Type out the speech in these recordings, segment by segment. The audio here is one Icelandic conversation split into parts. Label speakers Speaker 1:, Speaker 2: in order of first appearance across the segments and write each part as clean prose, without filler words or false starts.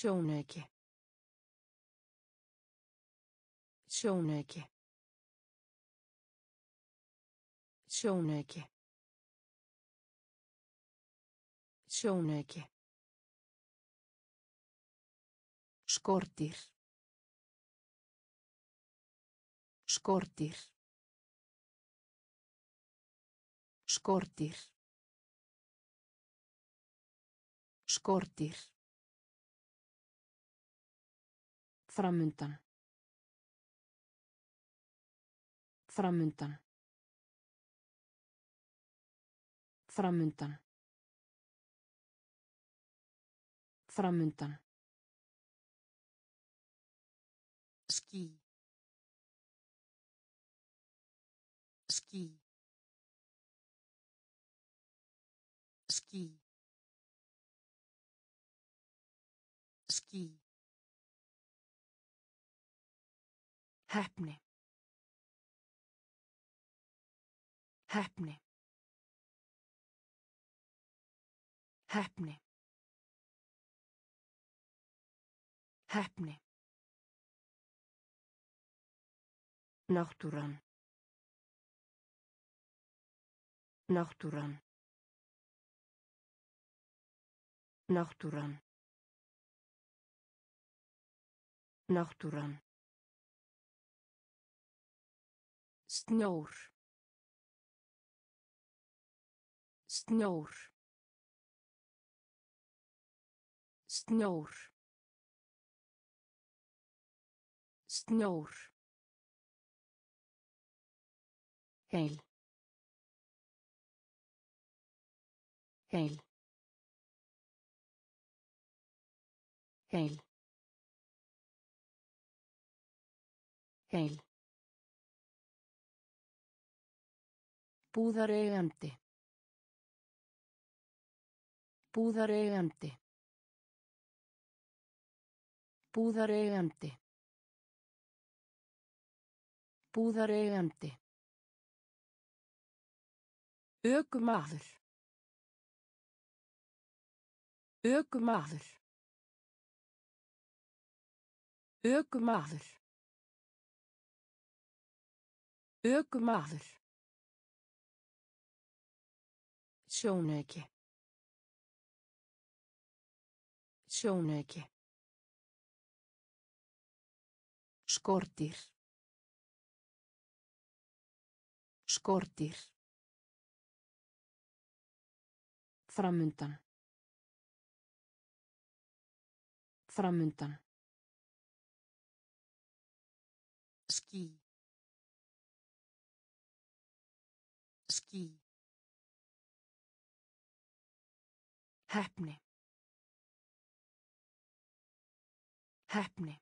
Speaker 1: Sjónauki. Sjónauki. Sjónauki. Sjónauki. Skordýr. Skordýr. Skordýr. Skordýr. Framundan. Framundan. Framundan. Framundan. Ský. Ský. Ský. Ský. Heppni. Heppni. Heppni. Heppni. Náttúran. Náttúran. Náttúran. Náttúran. Snjór. Snjór. Snjór. Snjór. Heil. Heil. Heil. Heil. Búðareigandi. Búðareigandi. Búðareigandi. Búðareigandi. Ökumaður. Ökumaður. Ökumaður. Ökumaður. Sjónauki. Sjónauki. Skordýr. Skordýr. Framundan. Framundan. Ský. Ský. Heppni. Heppni.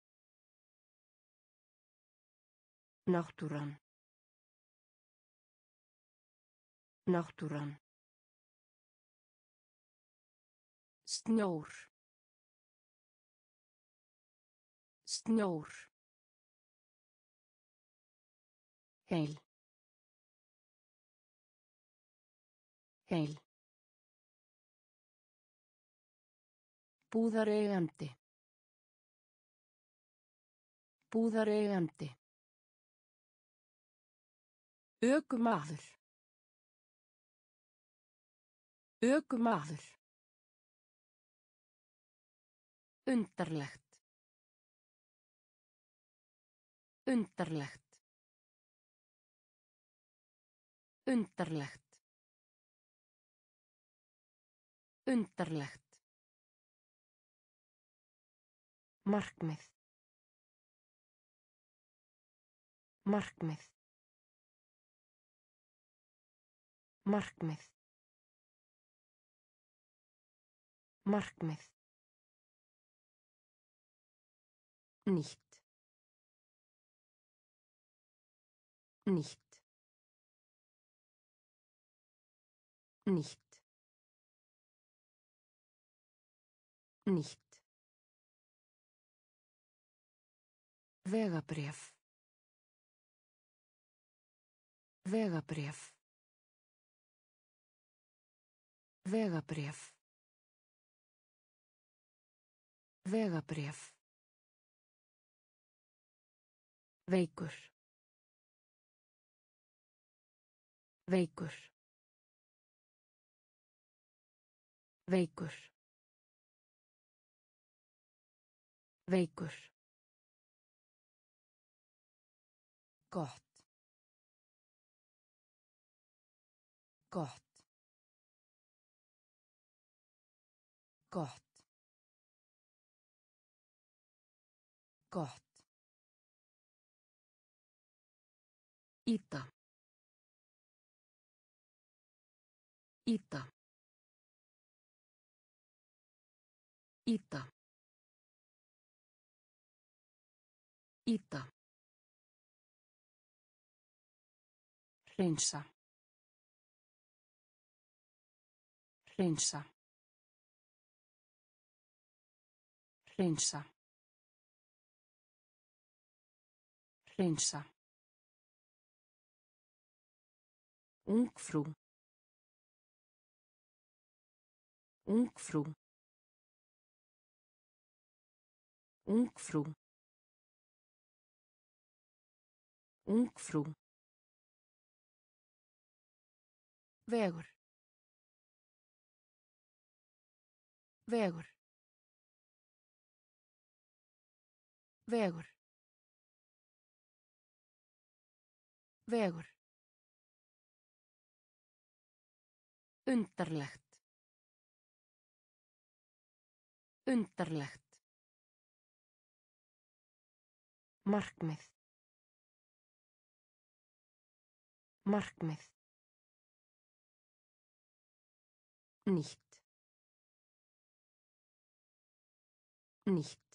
Speaker 1: Náttúran. Náttúran. Snjór. Snjór. Heil. Heil. Búðareigandi. Búðareigandi. Ökumaður. Ökumaður. Undarlegt. Undarlegt. Undarlegt. Undarlegt. Markmið. Markmið. Markmið. Markmið. Nýtt. Nýtt. Nýtt. Nýtt. Vegabréf. Vegabréf. Vegabréf. Vegabréf. Veikur. Veikur. Veikur. Veikur. Gott. Gott. Gott. Gott. Ýta. Ýta. Ýta. Ýta. Hreinsa. Hreinsa. Hreinsa. Hreinsa. Ungfrú. Ungfrú. Ungfrú. Ungfrú. Vegur. Vegur. Vegur. Vegur. Undarlegt. Undarlegt. Markmið. Markmið. Nýtt. Nýtt.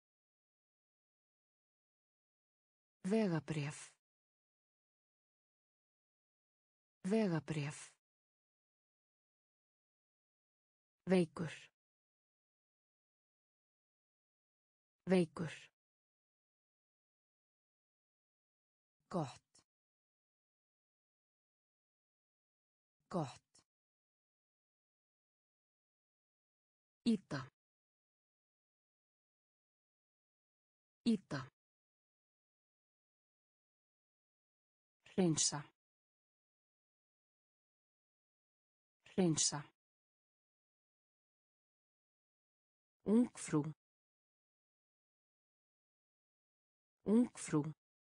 Speaker 1: Vegabréf. Vegabréf. Veikur. Veikur. Gott. Gott. Ýta. Ýta. Hreinsa. Hreinsa. Ungfrú. Ungfrú.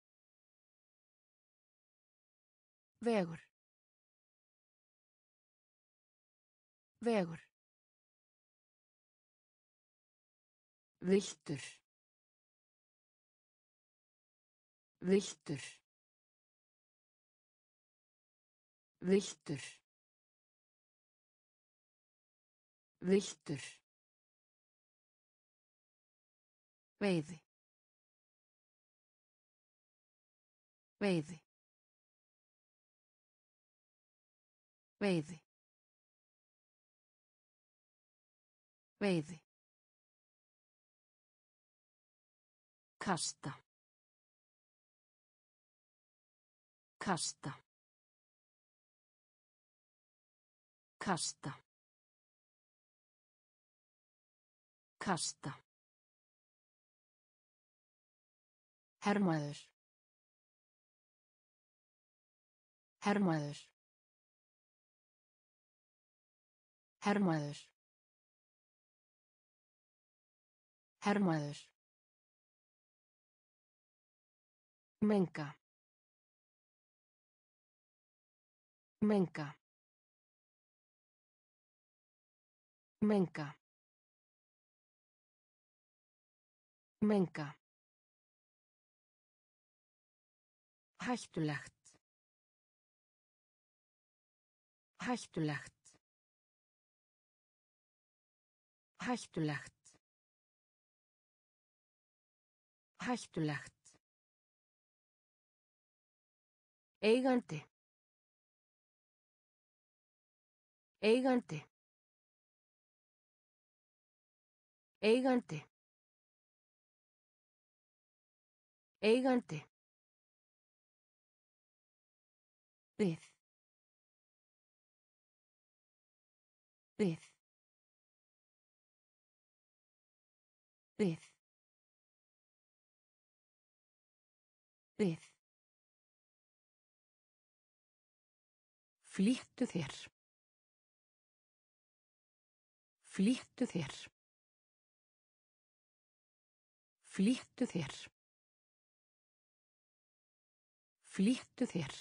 Speaker 1: Vegur. Vegur. Villtur. Villtur. Villtur. Villtur. Veiði. Veiði. Veiði. Veiði. Kasta. Kasta. Kasta. Kasta. Hermaður. Hermaður. Hermaður. Hermaður. Menga. Menga. Menga. Menga. Hættulegt. Hættulegt. Hættulegt. Hættulegt. Eigandi. Eigandi. Eigandi. Eigandi. Við. Við. Við. Við. Flýttu þér. Flýttu þér. Flýttu þér. Flýttu þér.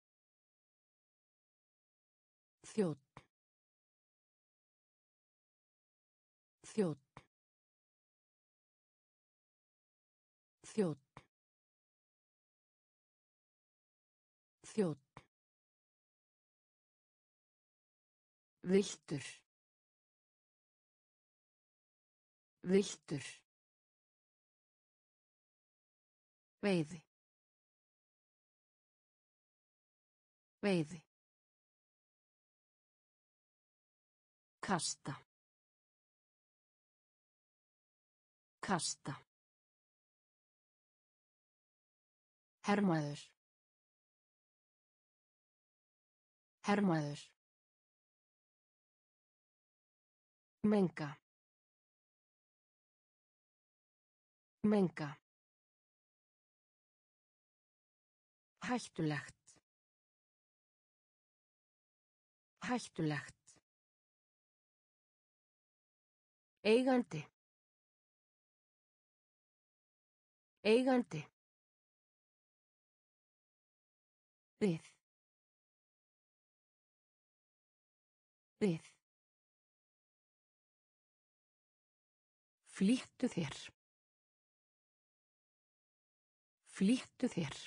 Speaker 1: Þjónn. Þjónn. Þjónn. Þjónn. Villtur. Villtur. Veiði. Veiði. Kasta. Kasta. Hermaður. Hermaður. Menga. Menga. Hættulegt. Hættulegt. Eigandi. Eigandi. Við. Við. Flýttu þér. Flýttu þér.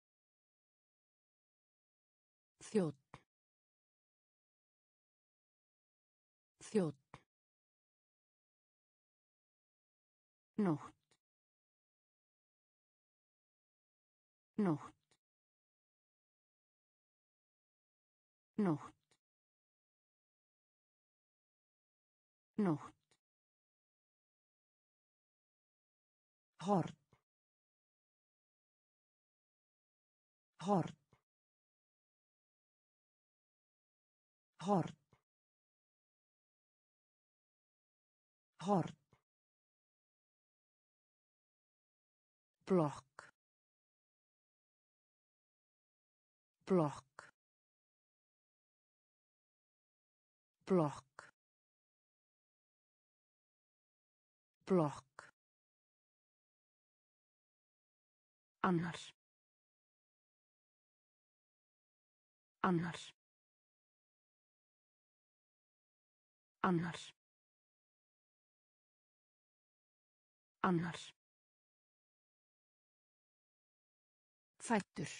Speaker 1: Þjónn. Þjónn. Nótt. Nótt. Nótt. Nótt. Horn. Horn. Horn. Horn. Blokk. Blokk. Blokk. Blokk. Annar. Annar. Annar. Annar. Fæddur.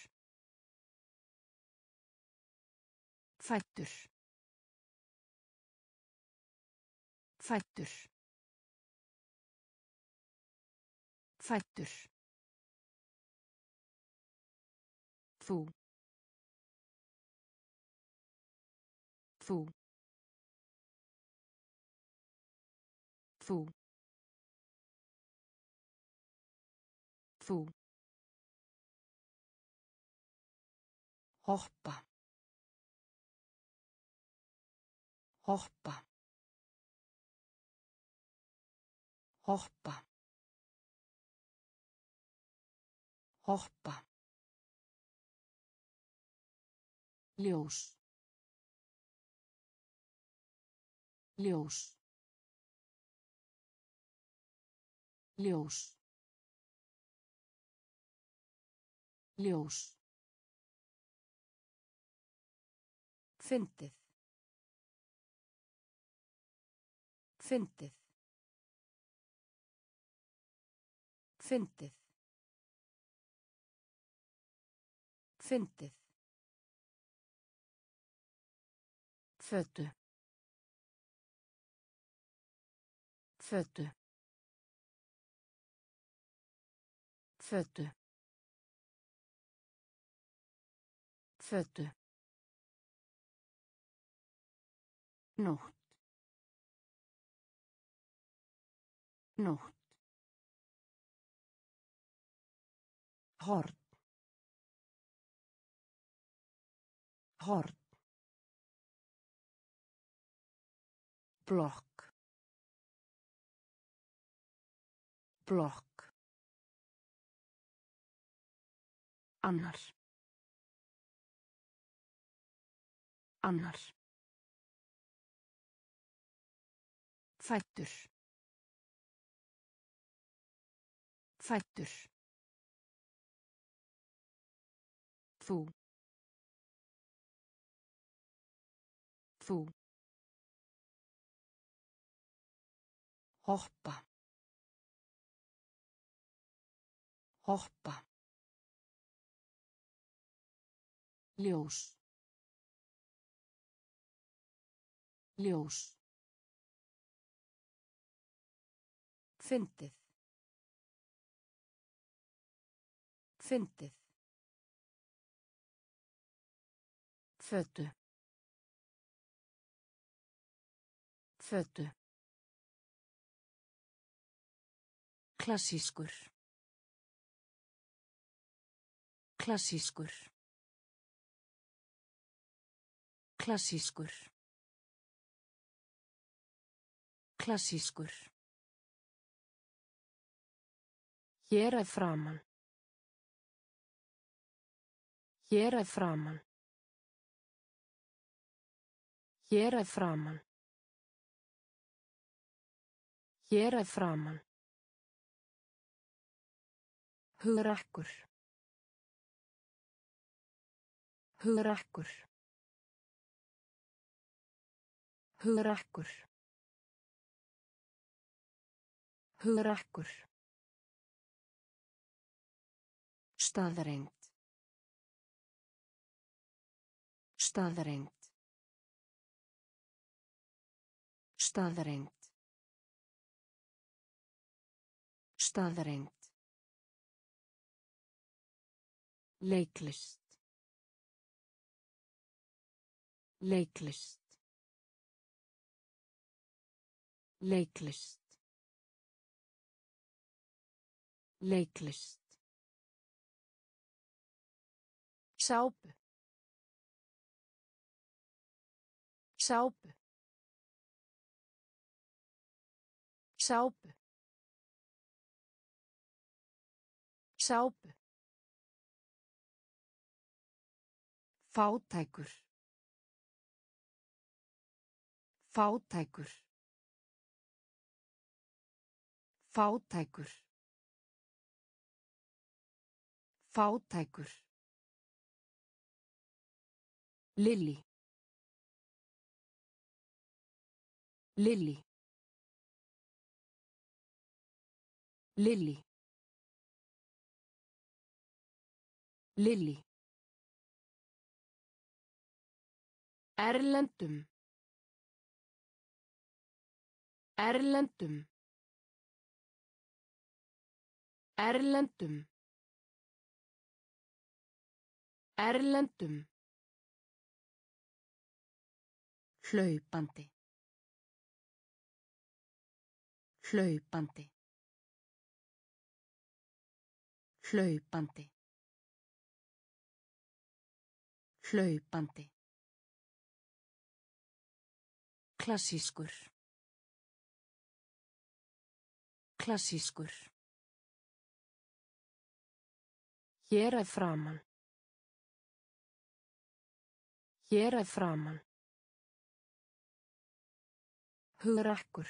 Speaker 1: Fæddur. Fæddur. Fæddur. Þú. Þú. Þú. Þú. Hoppa. Hoppa. Hoppa. Hoppa. Ljós. Ljós. Ljós. Ljós. Fyndið. Fyndið. Fyndið. Fyndið. Fötu. Fötu. Fötu. Fötu. Nótt. Nótt. Horn. Horn. Blokk. blokk, annar, annar, fæddur, fæddur, þú, þú, hoppa, hoppa, ljós, ljós, fyndið, fyndið, fötu, fötu, klassískur, klassískur, klassískur, klassískur, hér að framan, hér að framan, hér að framan, hér að framan, hugrakkur, hugrakkur, hugrakkur, hugrakkur, staðreynd, staðreynd, staðreynd, staðreynd, leiklist, leiklist, leiklist, leiklist, sápu, sápu, sápu, sápu, fátækur, fátækur, fátækur, fátækur, Lily, Lily, Lily, Lily, erlendum, erlendum, erlendum, erlendum, hlaupandi, hlaupandi, hlaupandi, hlaupandi, klassískur, klassískur, hér að framan, hér að framan, hugrakkur,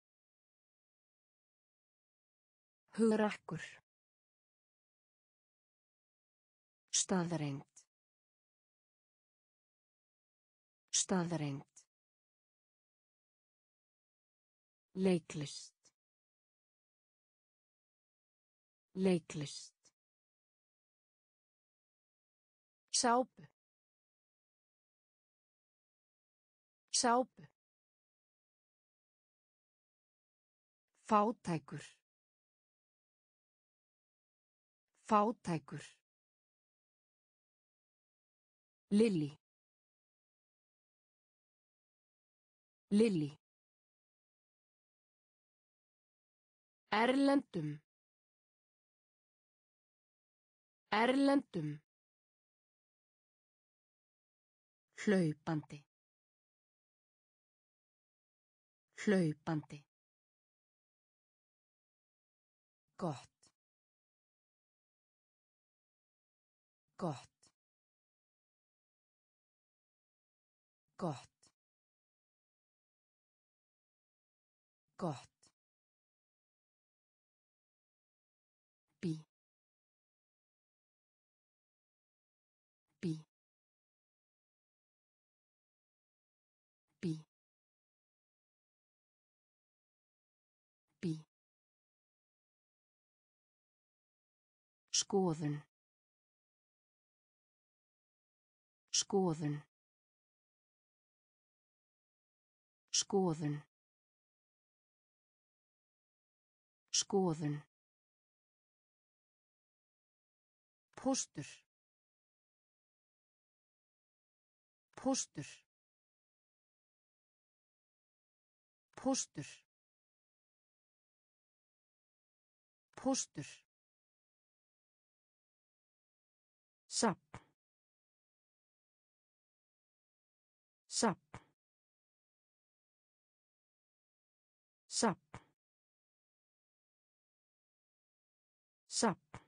Speaker 1: hugrakkur, staðreynd, staðreynd, leiklist, leiklist, sápu, sápu, fátækur, fátækur, Lily, Lily, erlendum, erlendum, hlaupandi, hlaupandi, Gott. Gott. Gott. Gott. Bí. Bí. Bí. Bí. Skoðun. Skoðun. Skoðun. Skoðun. Póstur. Póstur. Póstur. Póstur. Safn. Safn. Safn. Safn.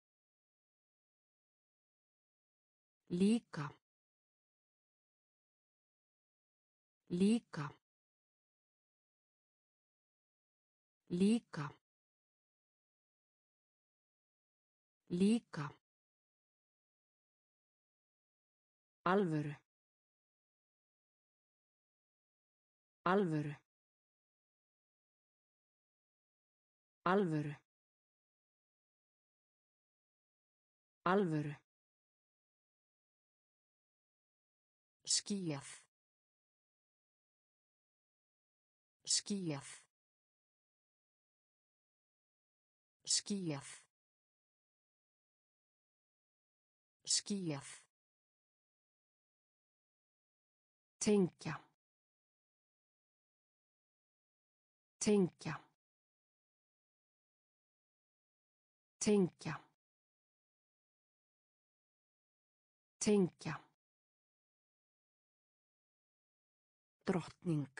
Speaker 1: Líka. Líka. Líka. Líka. Alvöru. Alvöru. Alvöru. Alvöru. Skýjað. Skýjað. Skýjað. Skýjað. Tengja. Tengja. Tengja. Tengja. Drottning.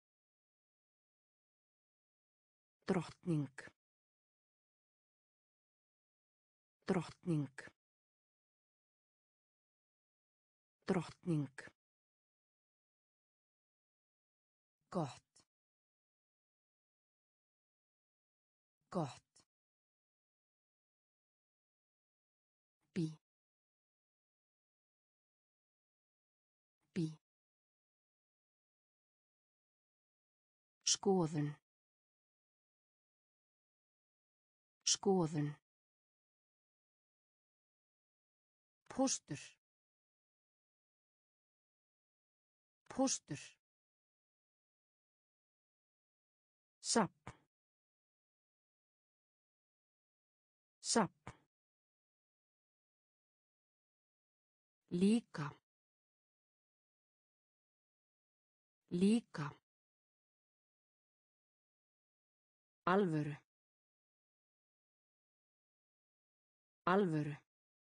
Speaker 1: Drottning. Drottning. Drottning. Gott. Gott. Bí. Bí. Skoðun. Skoðun. Póstur. Póstur. Safn. Safn. Líka. Líka. Alvöru. Alvöru.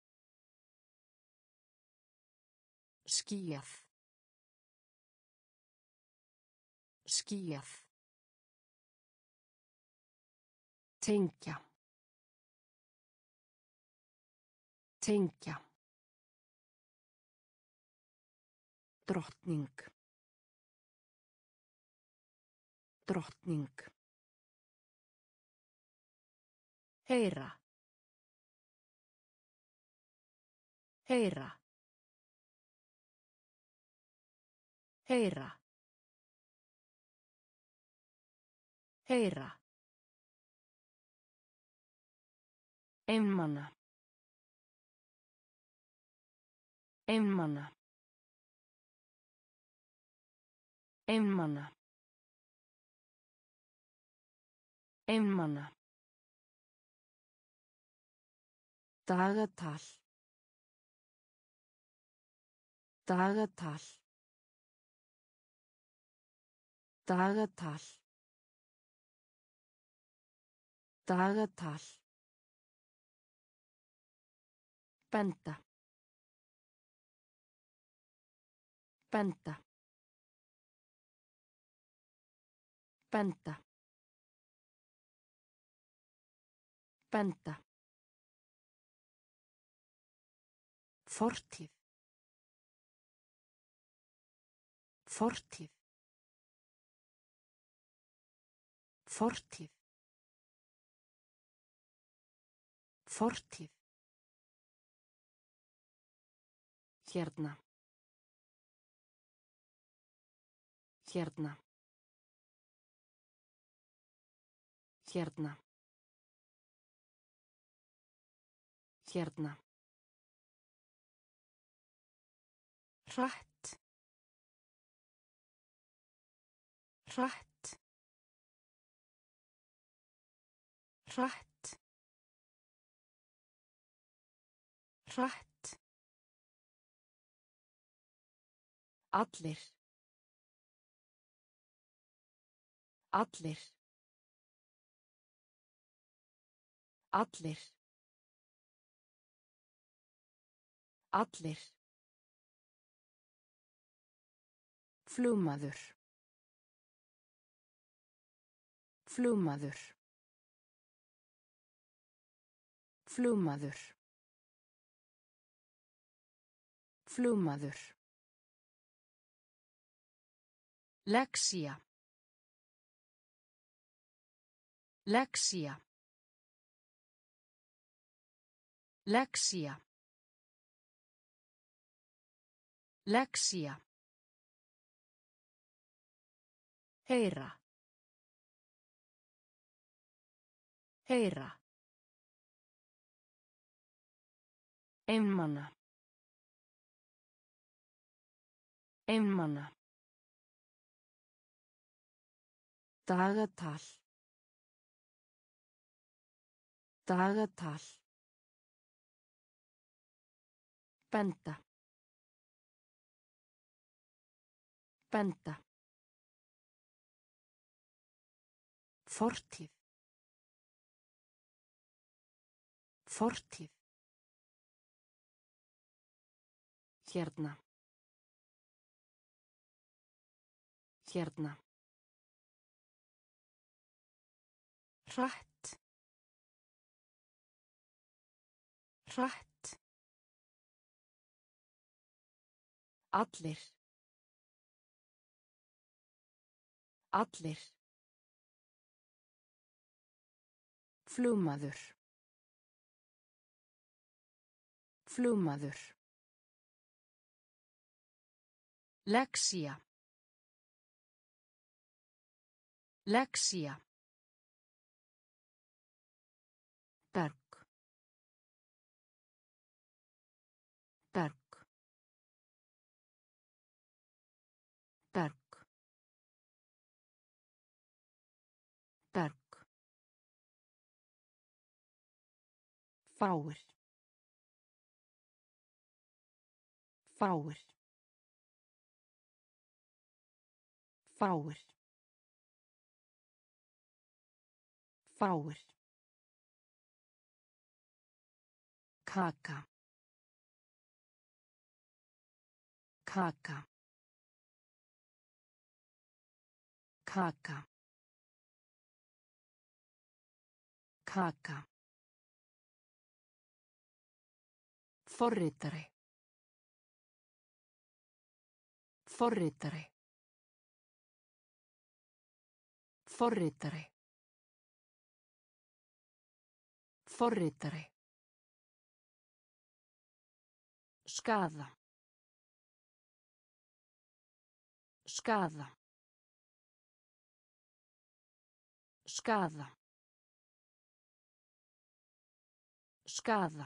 Speaker 1: Skýjað. Skýjað. Tengja. Tengja. Drottning. Drottning. Heyra. Heyra. Heyra. Heyra. Einmana. Einmana. Einmana. Einmana. Dagatal. Dagatal. Dagatal. Dagatal. Benda. Benda. Benda. Benda. Fortíð. Fortíð. Fortíð. Fortíð. Hérna. Hérna. Hérna. Hérna. Hratt. Hratt. Hratt. Hratt. Allir. Allir. Allir. Allir. Flugmaður. Flugmaður. Flugmaður. Flugmaður. Lexía. Lexía. Lexía. Lexía. Heyra. Heyra. Einmana. Einmana. Dagatal. Dagatal. Benda. Benda. Fortíð. Fortíð. Hérna. Hérna. Hratt. Hratt. Allir. Allir. Flugmaður. Flugmaður. Lexía. Lexía. Berg. Berg. Berg. Berg. Fáir. Fáir. Fáir. Fáir. Kaka. Kaka. Kaka. Kaka. Forritari. Forritari. Forritari. Forritari. Skaða. Skaða. Skaða. Skaða.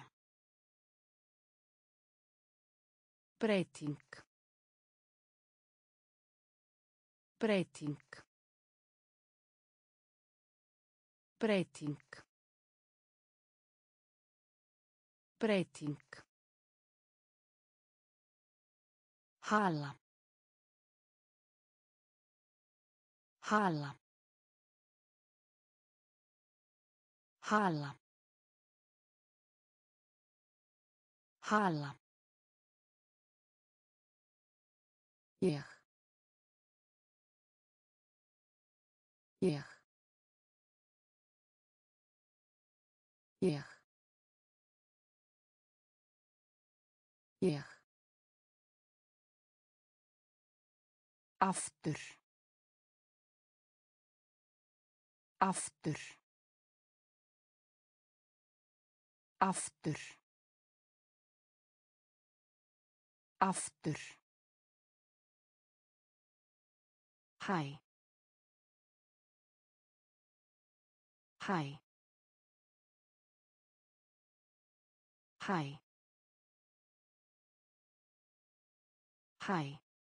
Speaker 1: Breyting. Breyting. Breyting. Breyting. Hala. Hala. Hala. Hala. Ég. Ég. Ég. Ég. Aftur. Aftur. Aftur. Aftur. Hæ. Hæ. Hæ. Hæ.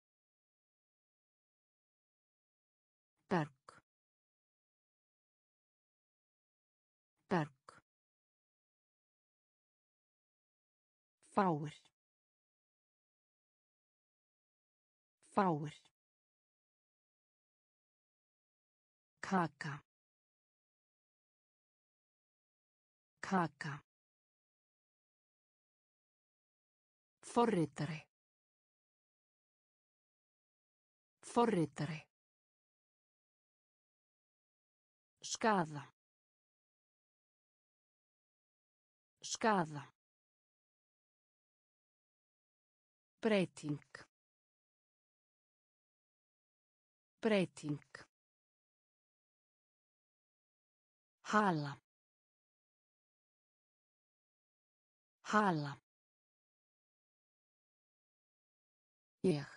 Speaker 1: Berg. Berg. Fáir. Fáir. Kaka. Kaka. Forritari. Forritari. Skaða. Skaða. Breyting. Breyting. Hala. Hala. Ég.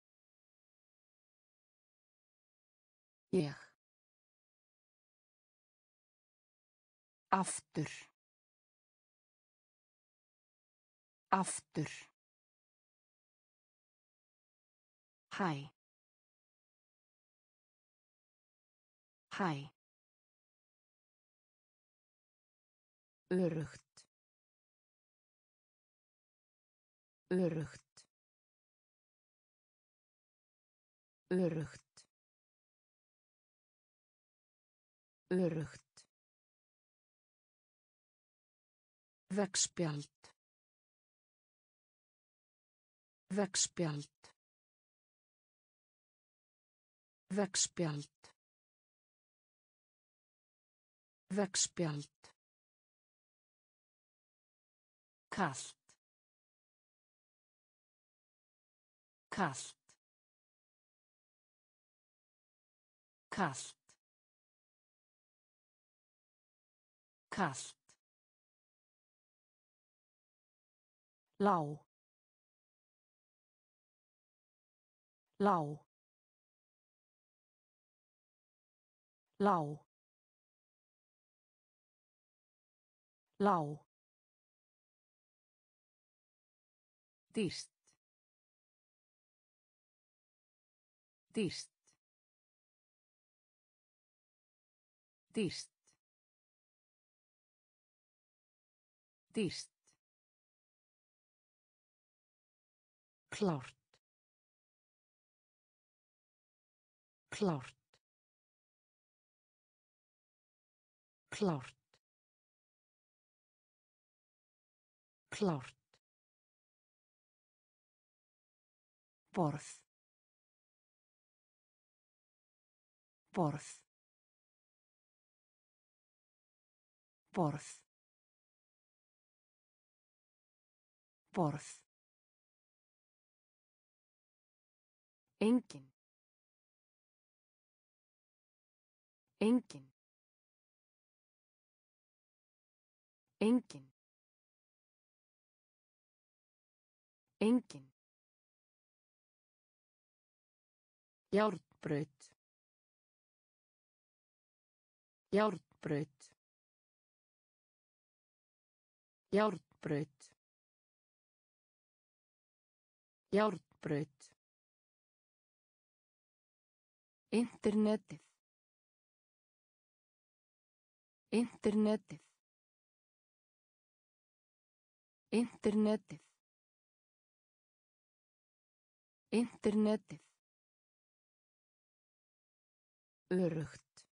Speaker 1: Ég. Aftur. Aftur. Hæ. Hæ. Öruggt. Öruggt. Öruggt. Öruggt. Veggspjald. Veggspjald. Veggspjald. Veggspjald. Kalt. Kalt. Kalt. Kalt. Lág. Lág. Lág. Lág. Dýrt. Dýrt. Dýrt. Dýrt. Klárt. Klárt. Klárt. Klárt. Borð. Borð. Borð. Borð. Engin. Engin. Engin. Engin. Járnbraut. Járnbraut. Járnbraut. Járnbraut. Internetið. Internetið. Internetið. Internetið. Öruggt.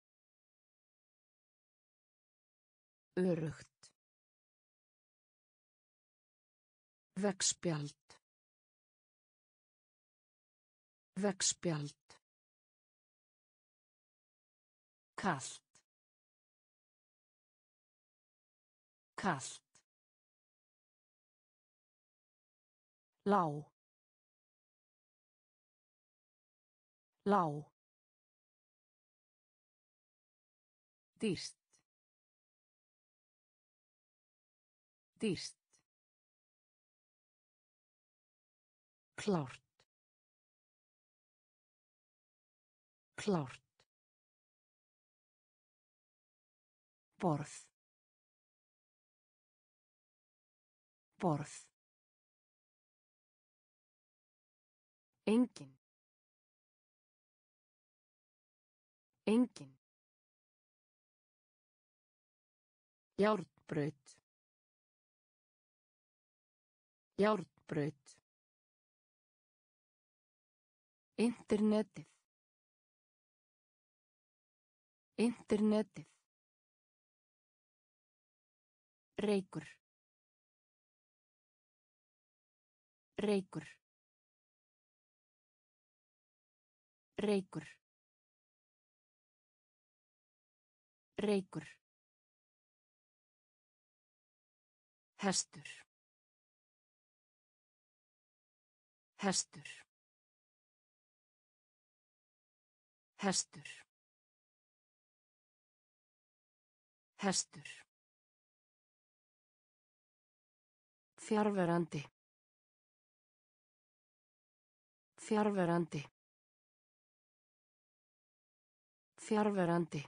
Speaker 1: Öruggt. Veggspjald. Veggspjald. Kalt. Kalt. Lág. Lág. Dýrt. Dýrt. Klárt. Klárt. Borð. Borð. Engin. Engin. Járnbraut. Járnbraut. Internetið. Internetið. Reykur. Reykur. Reykur. Reykur. Hestur. Hestur. Hestur. Hestur. Fjarverandi. Fjarverandi. Fjarverandi.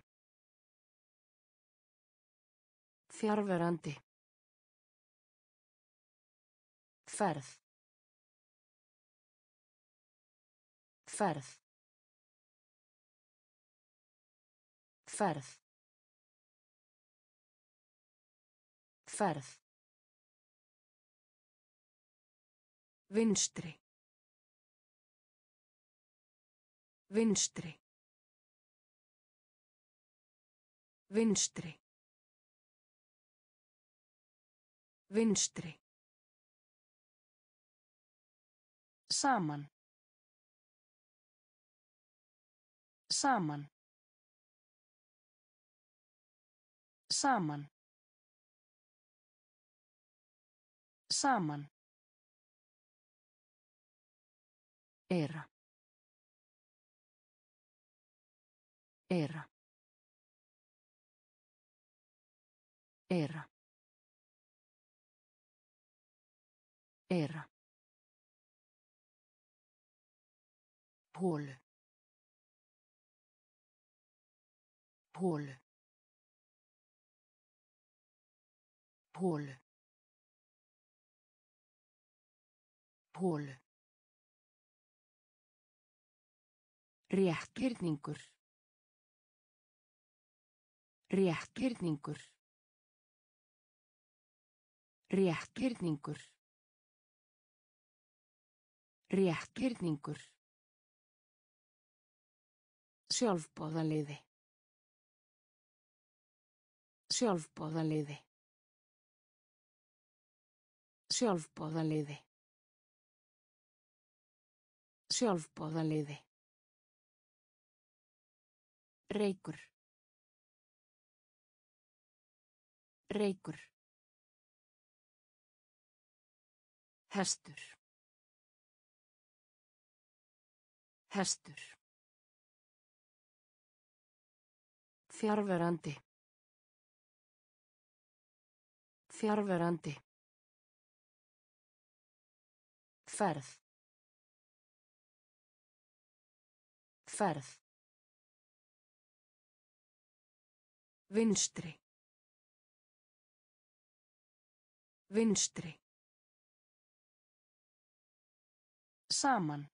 Speaker 1: Fjarverandi. Ferð. Ferð. Ferð. Ferð. Vinstri. Vinstri. Vinstri. Vinstri. Saman. Saman. Saman. Saman. Era. Era. Era. Era. Holu. Holu. Holu. Holu. Rétthyrningur. Rétthyrningur. Rétthyrningur. Rétthyrningur. Sjálfboðaliði. Sjálfboðaliði. Sjálfboðaliði. Sjálfboðaliði. Reykur. Reykur. Hestur. Hestur. Fjarverandi. Fjarverandi. Ferð. Ferð. Vinstri. Vinstri. Saman.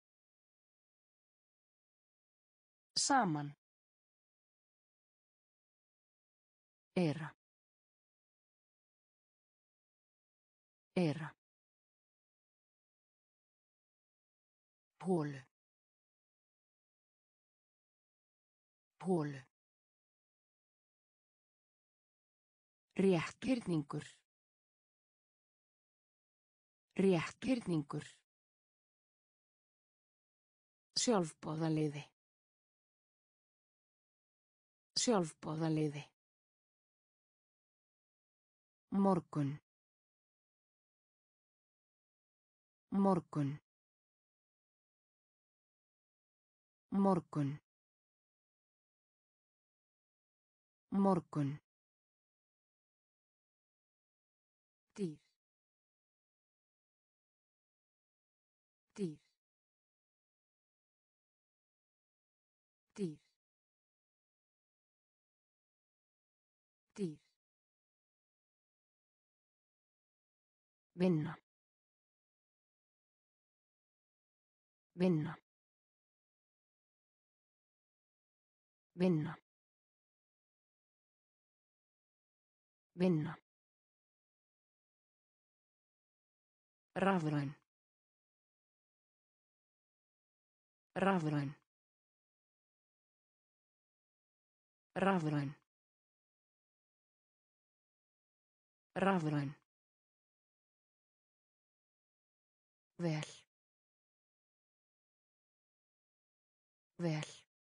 Speaker 1: Saman. Era. Era. Holu. Holu. Rétthyrningur. Rétthyrningur. Sjálfboðaliði. Sjálfboðaliði. Morgun. Morgun. Morgun. Morgun. Dýr. Dýr. Dýr. Dýr. Vinna. Vinna. Vinna. Vinna. Rafræn. Rafræn. Rafræn. Rafræn. Vel. Vel.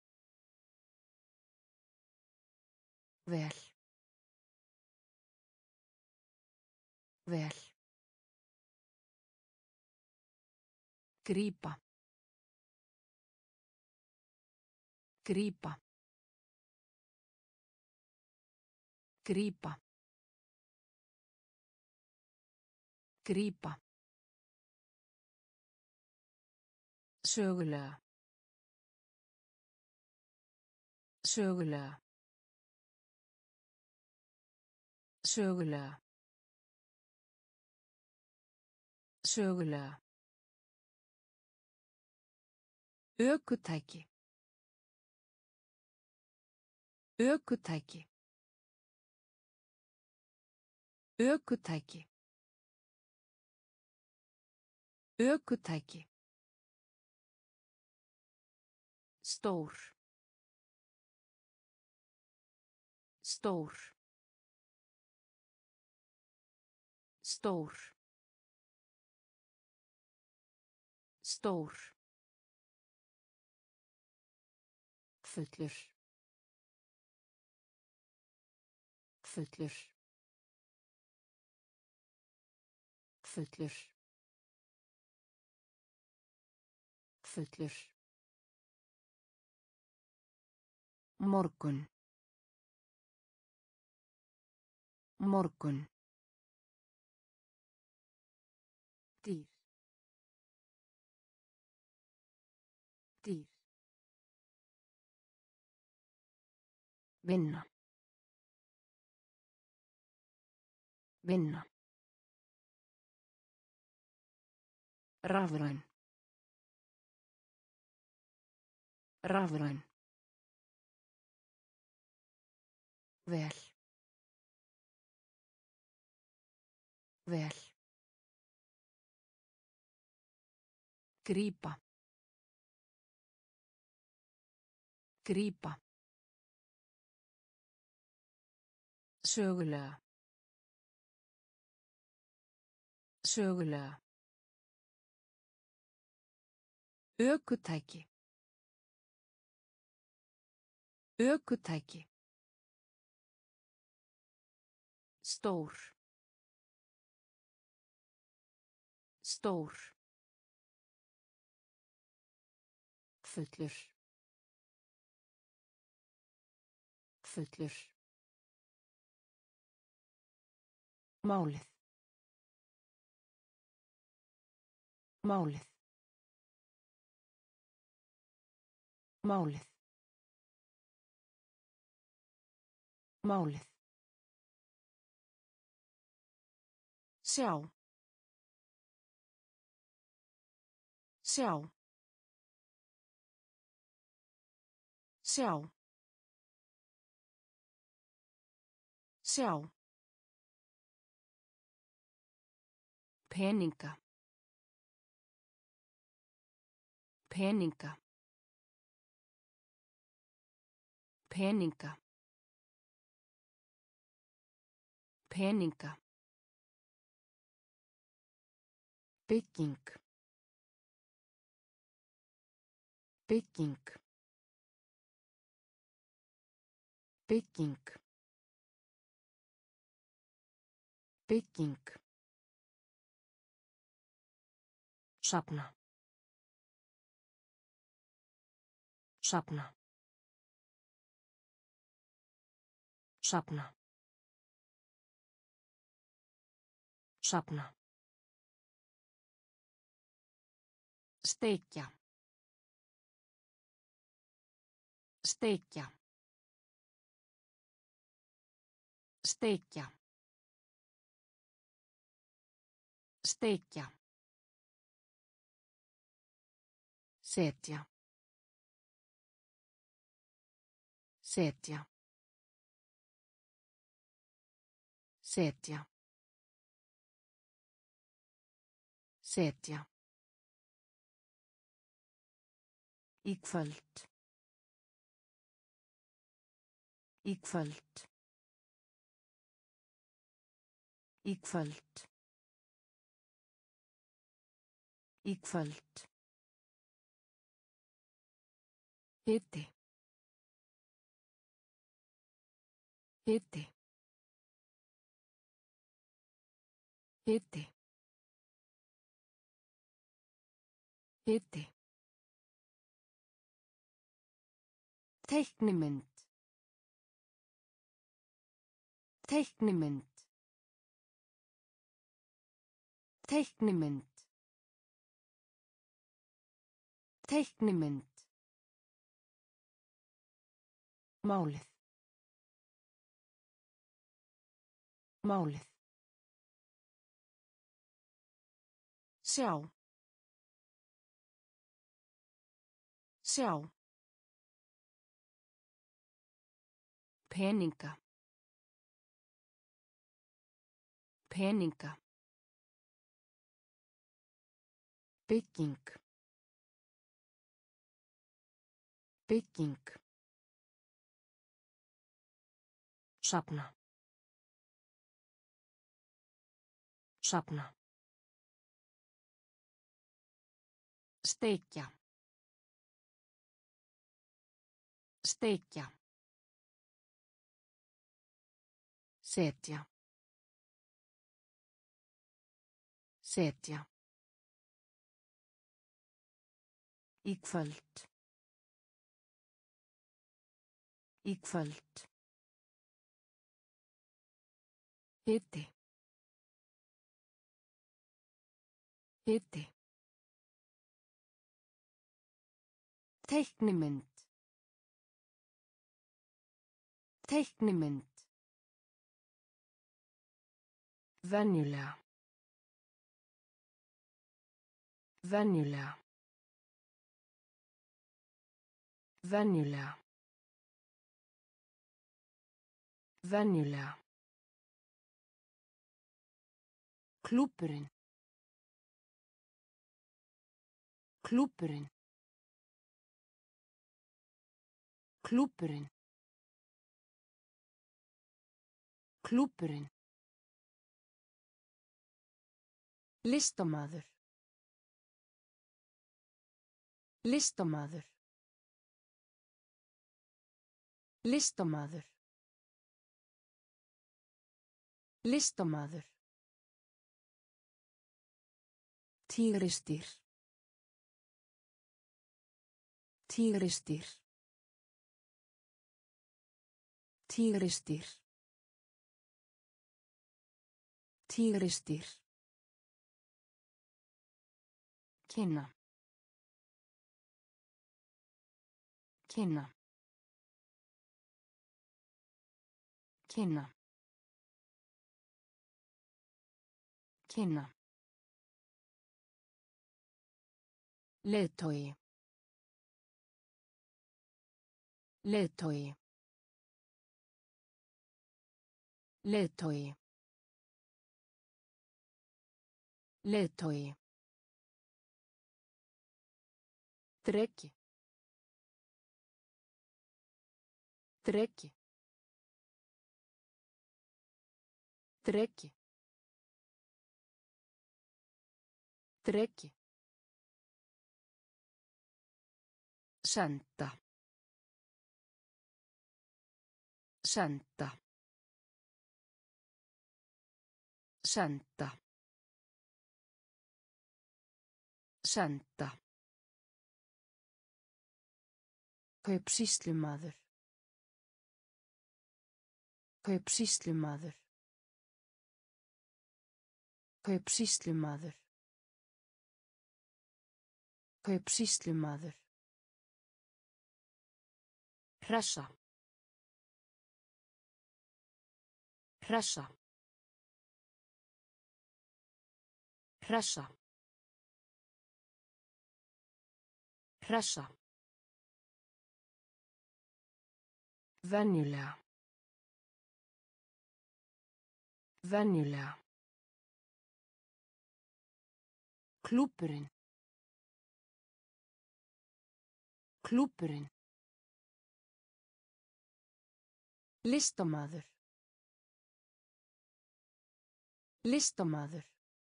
Speaker 1: Vel. Vel. Grípa. Grípa. Grípa. Grípa. Sögulega. Sögulega. Sögulega. Sögulega. Ökutæki. Ökutæki. Ökutæki. Ökutæki. Stór. Stór. Stór. Stór. Fullur. Fullur. Fullur. Fullur. Morgun. Morgun. Dýr. Dýr. Vinna. Vinna. Rafræn. Rafræn. Vel. Vel. Grípa. Grípa. Sögulega. Sögulega. Ökutæki. Ökutæki. Stór. Stór. Fullur. Fullur. Málið. Málið. Málið. Málið. Sjá. Sjá. Sjá. Sjá. Peninga. Peninga. Peninga. Peninga. Bygging. Bygging. Bygging. Bygging.
Speaker 2: Safna. Safna. Safna. Safna.
Speaker 1: Steikja. Steikja. Steikja. Steikja. Setja. Setja. Setja. Setja. Í kvöld. Í kvöld. Í kvöld. Í kvöld. Hiti. Hiti. Hiti. Hiti. Teiknimynd. Teiknimynd. Teiknimynd. Teiknimynd. Málið. Málið. Sjá. Sjá. Peninga. Peninga. Bygging. Bygging.
Speaker 2: Safna. Safna.
Speaker 1: Steikja. Steikja. Setja. Setja. Í kvöld. Í kvöld. Hiti. Hiti. Teiknimynd. Teiknimynd. Venjulega. Venjulega. Venjulega. Venjulega. Klúbburinn. Klúbburinn. Klúbburinn. Klúbburinn. Listamaður. Listamaður. Listamaður. Listamaður. Tígrisdýr. Tígrisdýr. Tígrisdýr. Tígrisdýr. Kynna. Kynna. Kynna. Kynna. Leiðtogi. Leiðtogi. Leiðtogi. Leiðtogi. Dreki. Dreki. Dreki. Dreki. Senta. Senta. Senda. Senda. Kaupsýslumaður. Kaupsýslumaður. Kaupsýslumaður. Kaupsýslumaður. Hressa. Hressa. Hressa. Hressa. Venjulega. Venjulega. Klúbburinn. Klúbburinn. Listamaður. Listamaður.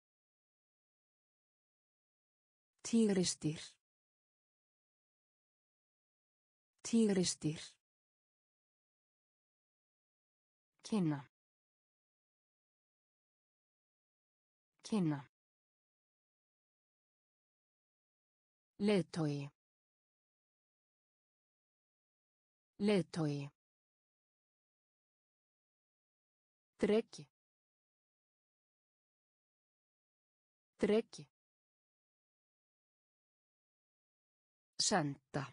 Speaker 1: Tígrisdýr. Tígrisdýr. Kynna. Kynna. Leiðtogi. Leiðtogi. Dreki. Dreki. Senda.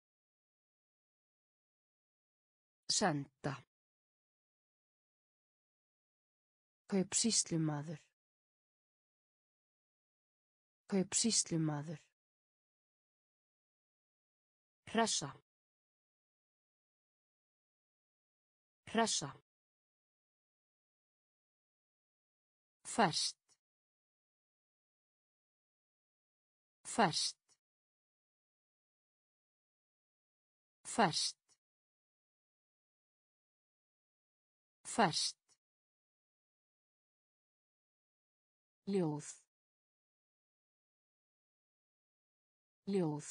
Speaker 1: Senda. Kaupsýslumaður. Kaupsýslumaður. Hressa. Hressa. Ferskt. Ferskt. Ferskt. Ferskt. Ljóð. Ljóð.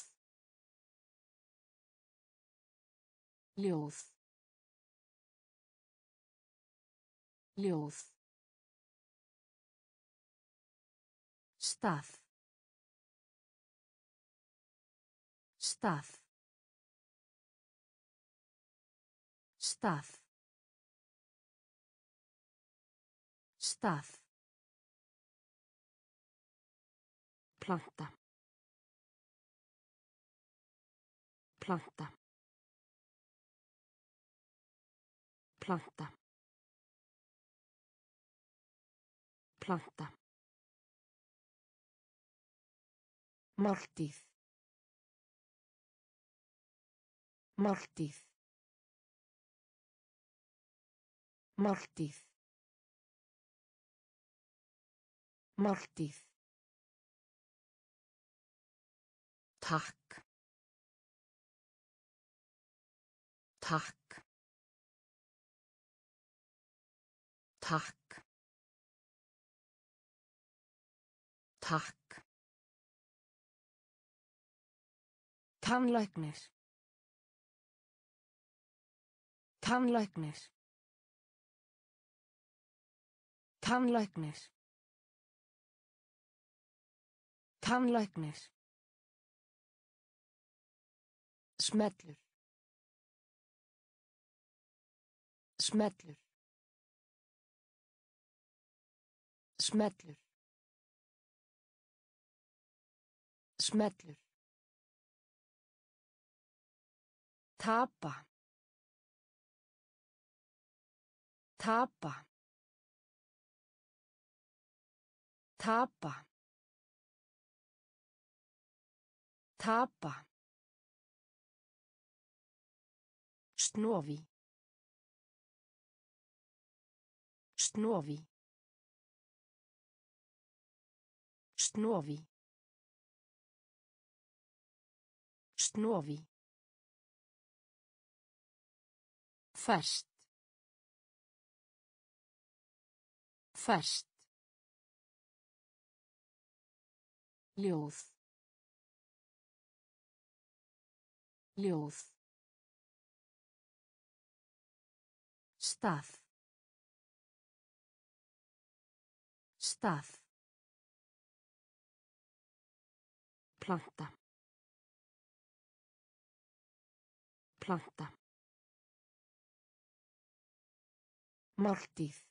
Speaker 1: Ljóð. Ljóð. Stað. Stað. Stað. Stað. Planta. Planta. Planta. Planta. Máltíð. Máltíð. Máltíð. Máltíð. Takk. Takk. Takk. Takk. Tannlæknir. Tannlæknir. Tannlæknir. Tannlæknir. Smellur. Smellur. Smellur. Smellur. Tapa. Tapa. Tapa. Tapa. Snovi. Snovi. Snovi. Snovi. Ferskt. Ferskt. Ljóð. Ljóð. Stað.
Speaker 2: Stað. Planta. Planta. Máltíð.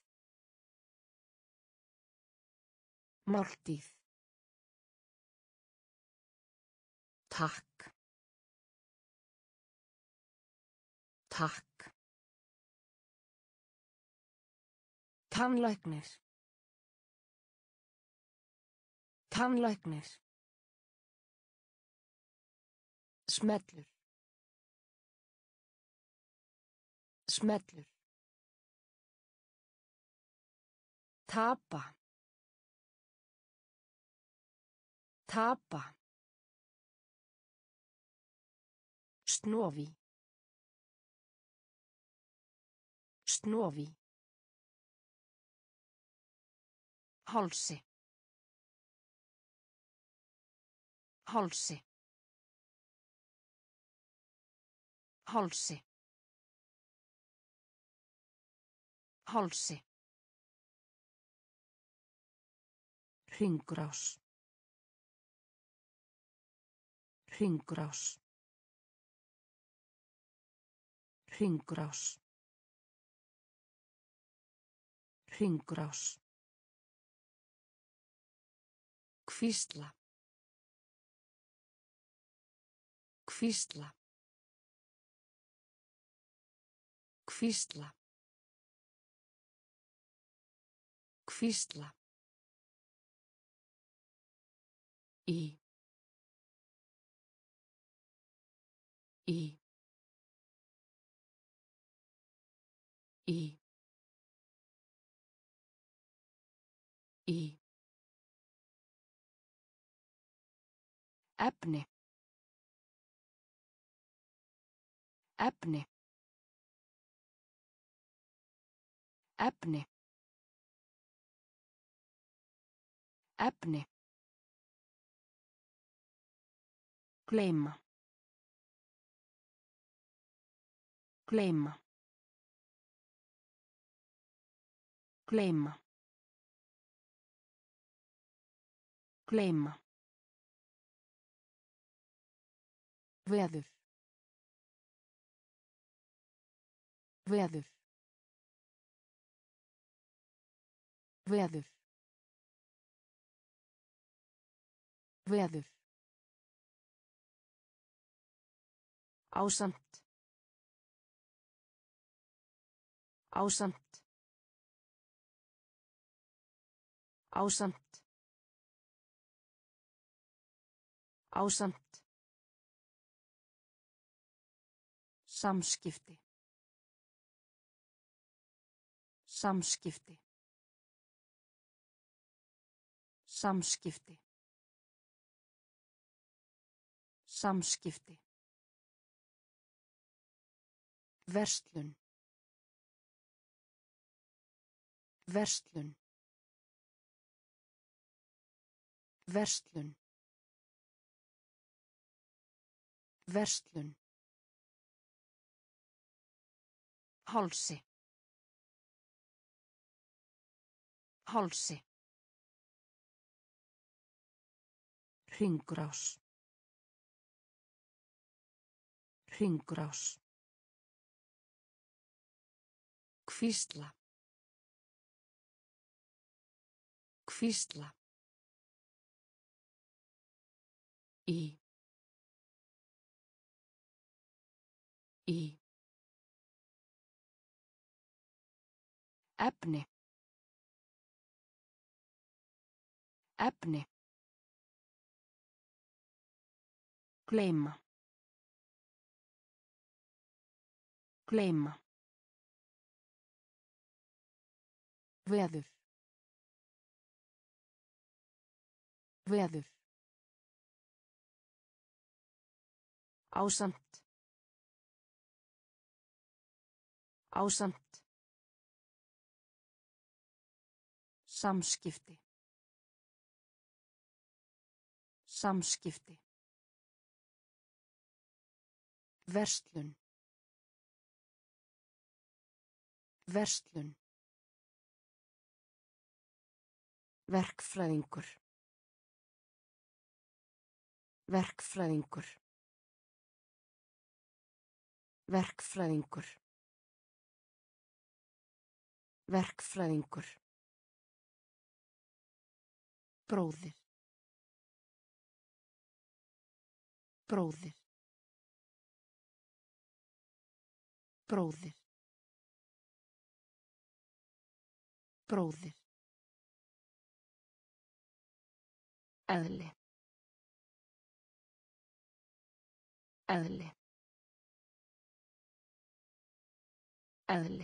Speaker 2: Máltíð. Takk. Takk. Tannlæknir. Tannlæknir. Smellur. Smellur. Tapa. Tapa. Snovi. Snovi. Hálsi. Hálsi. Hálsi. Hálsi. Hringrás. Hringrás. Hringrás. Hringrás. Hvísla. Hvísla. Hvísla. Hvísla. Í. Í. Í. Í. Efni. Efni. Efni. Efni. Gleyma. Gleyma. Gleyma. Gleyma. Veður. Veður. Veður. Veður. Ásamt. Ásamt. Ásamt. Ásamt. Samskipti. Samskipti. Samskipti. Samskipti. Verslun. Verslun. Verslun. Verslun. Hálsi. Hálsi. Hringrás. Hringrás. Hvísla. Hvísla. Í. Í. Efni. Efni. Gleyma. Gleyma. Veður. Veður. Ásamt. Ásamt. Samskipti. Samskipti. Verslun. Verslun. Verkfræðingur. Verkfræðingur. Verkfræðingur. Verkfræðingur. Bróðir. Bróðir. Bróðir. Bróðir. Eðli. Eðli. Eðli.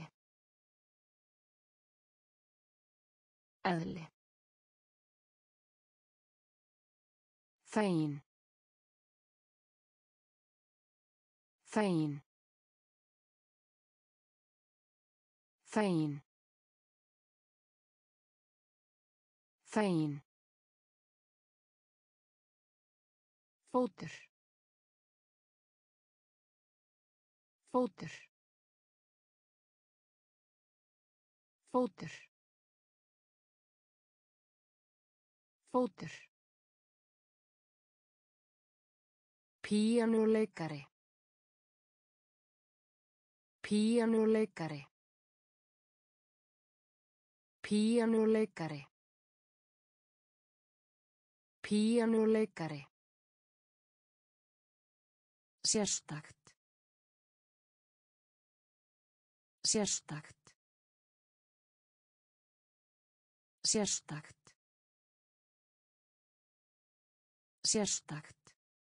Speaker 2: Eðli. Þegin. Þegin. Þegin. Þegin. Fótur. Fótur. Fótur. Fótur. Píanóleikari. Píanóleikari. Píanóleikari. Píanóleikari. Sérstakt. Sérstakt. Sérstakt. Sérstakt.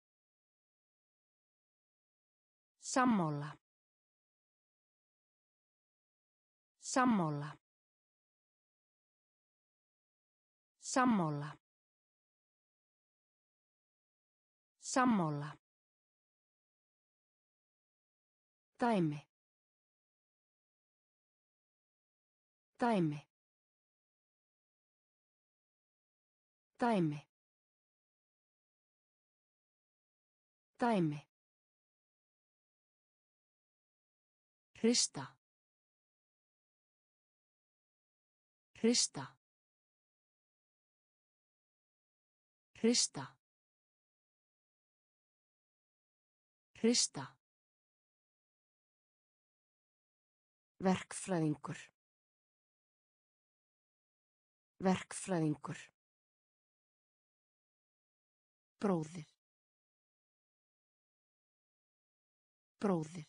Speaker 2: Sammála. Sammála. Sammála. Sammála. Dæmi. Dæmi. Dæmi. Dæmi. Hrista. Hrista. Hrista. Hrista. Verkfræðingur. Verkfræðingur. Bróðir. Bróðir.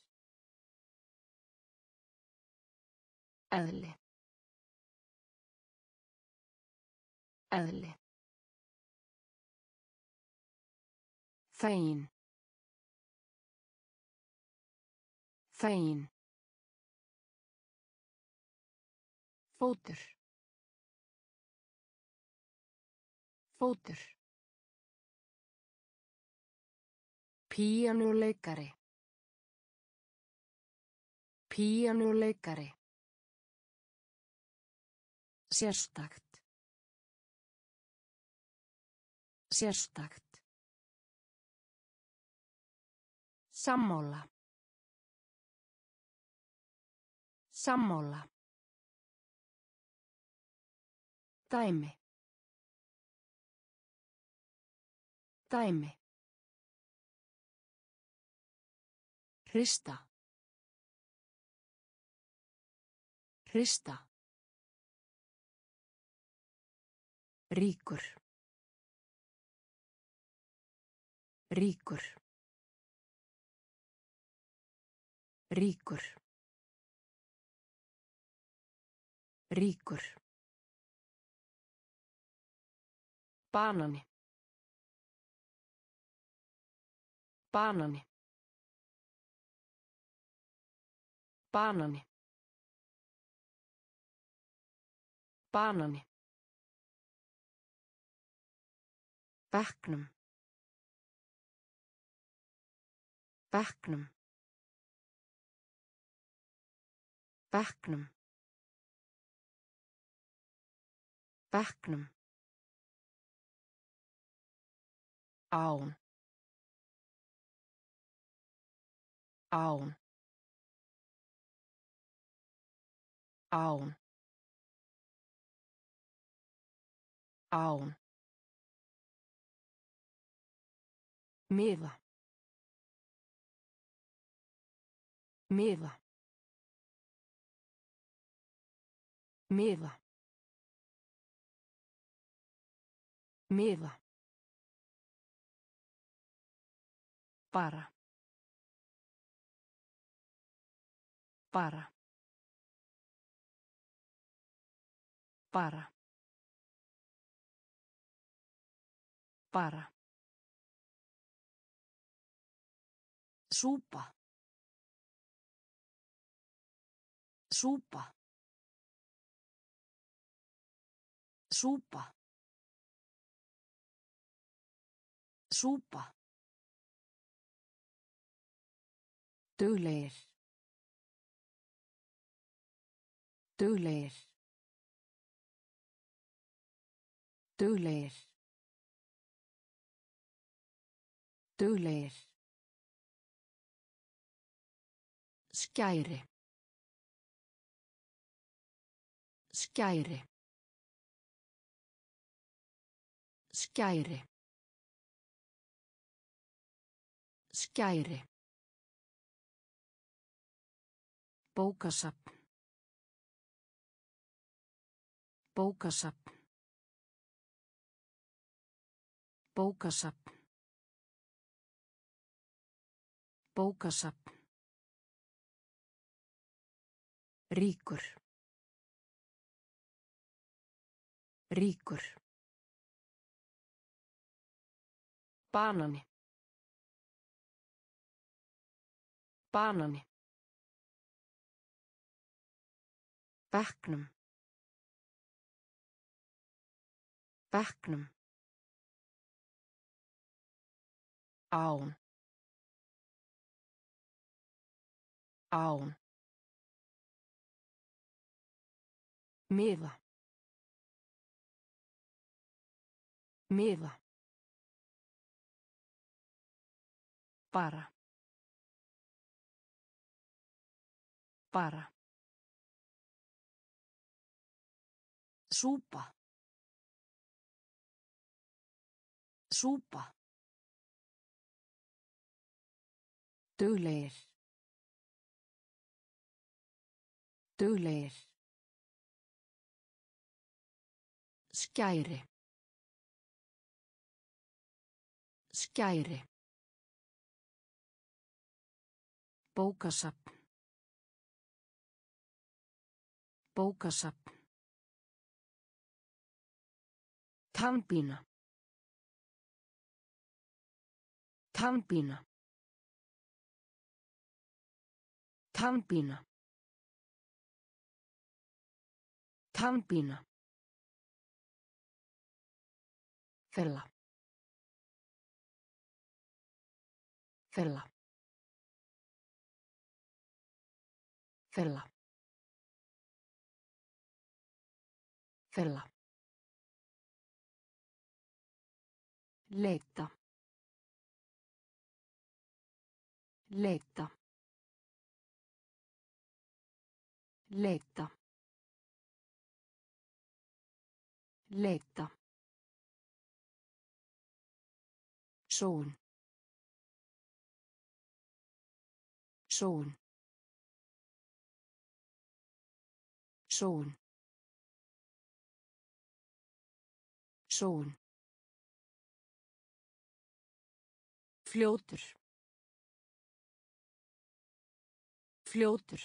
Speaker 2: Eðli. Eðli. Þegin. Þegin. Fótur. Fótur. Píanóleikari. Píanóleikari. Sérstakt. Sérstakt. Sammála. Sammála. Dæmi. Dæmi. Hrista. Hrista. Ríkur. Ríkur. Ríkur. Ríkur. Banani. Banani. Banani. Banani. Bekknum. Bekknum. Bekknum. Bekknum. Án. Án. Án. Án.
Speaker 1: Miða. Miða. Miða. Miða. Bara. Bara. Bara. Bara. Súpa. Súpa. Súpa. Súpa. Duglegir. Duglegir. Duglegir. Duglegir. Skæri. Skæri. Skæri. Skæri. Bókasafn. Bókasafn. Bókasafn. Bókasafn. Ríkur. Ríkur. Banani. Banani. Bekknum. Bekknum. Án. Án. Miða. Miða. Bara. Bara. Súpa. Súpa. Duglegir. Duglegir. Skæri. Skæri. Bókasafn. Bókasafn. Tannpína. Tannpína. Tannpína. Tannpína. Fella. Fella. Fella. Fella. Letta. Letta. Letta. Letta. Sól. Sól. Sól. Sól. Fljótur. Fljótur.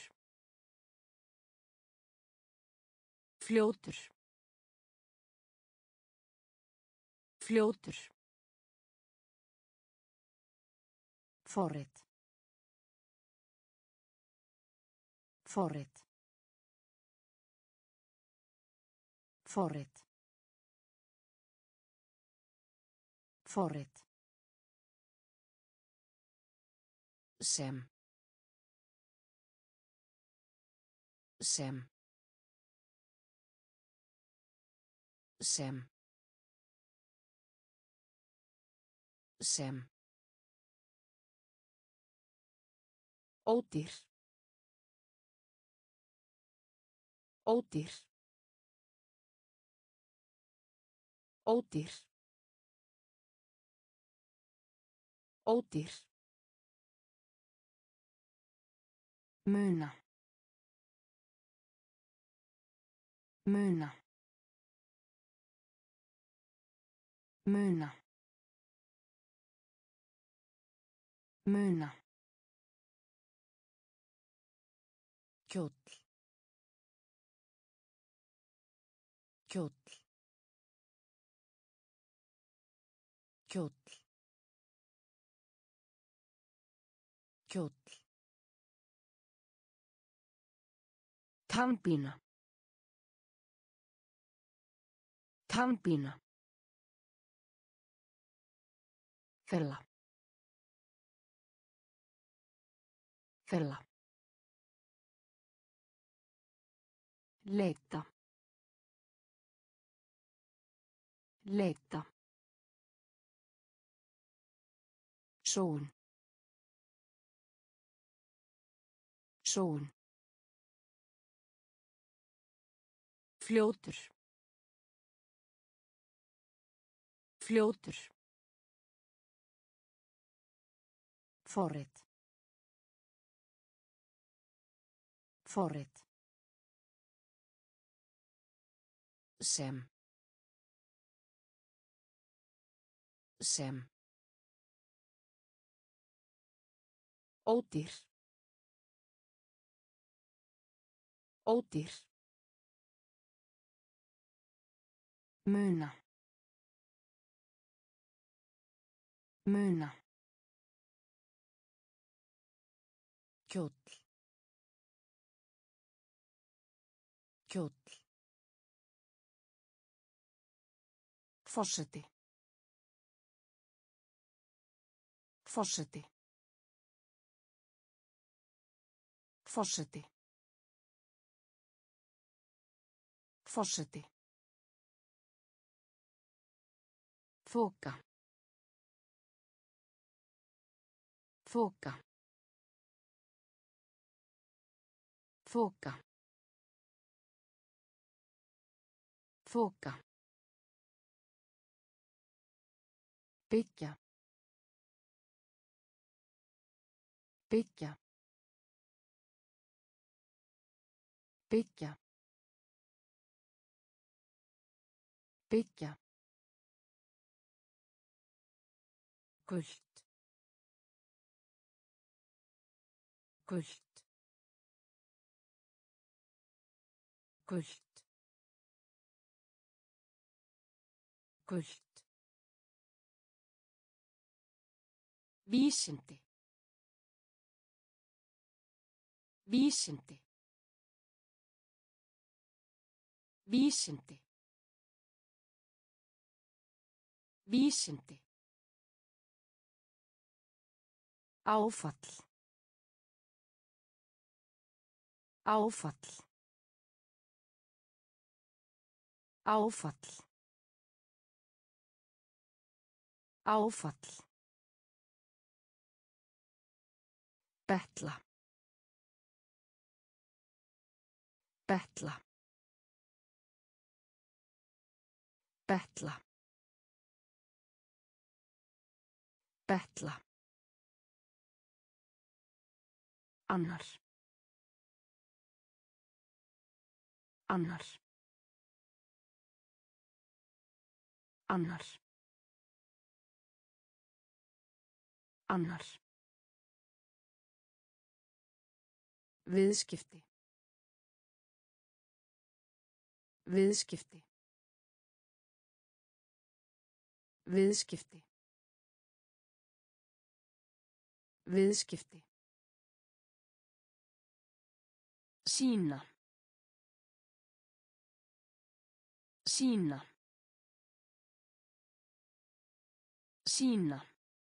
Speaker 1: Fljótur. Fljótur. Forrit. Forrit. Forrit. Forrit. Sem. Sem. Sem. Sem. Ódýr. Ódýr. Ódýr. Ódýr.
Speaker 2: Muna. Muna. Muna. Muna.
Speaker 1: Kjóll. Kjóll. Kjóll. Kjóll.
Speaker 2: Tannpína. Tannpína. Fela. Fela. Leita. Leita. Sól. Sól. Fljótur. Fljótur. Forrit. Forrit.
Speaker 1: Sem. Sem. Ódýr. Ódýr.
Speaker 2: Muna. Muna.
Speaker 1: Kjóll. Kjóll. Forseti. Forseti. Forseti. Forseti.
Speaker 2: Þoka. Þoka. Þoka. Þoka. Byggja. Byggja. Byggja. Byggja. Gult. Gult. Gult. Gult. Vísindi. Vísindi. Vísindi. Vísindi. Áfall. Áfall. Áfall. Áfall. Betla. Betla. Betla. Betla. Annar. Annar. Annar. Annar. Viðskipti. Viðskipti. Viðskipti. Viðskipti. Sýna. Sýna. Sýna.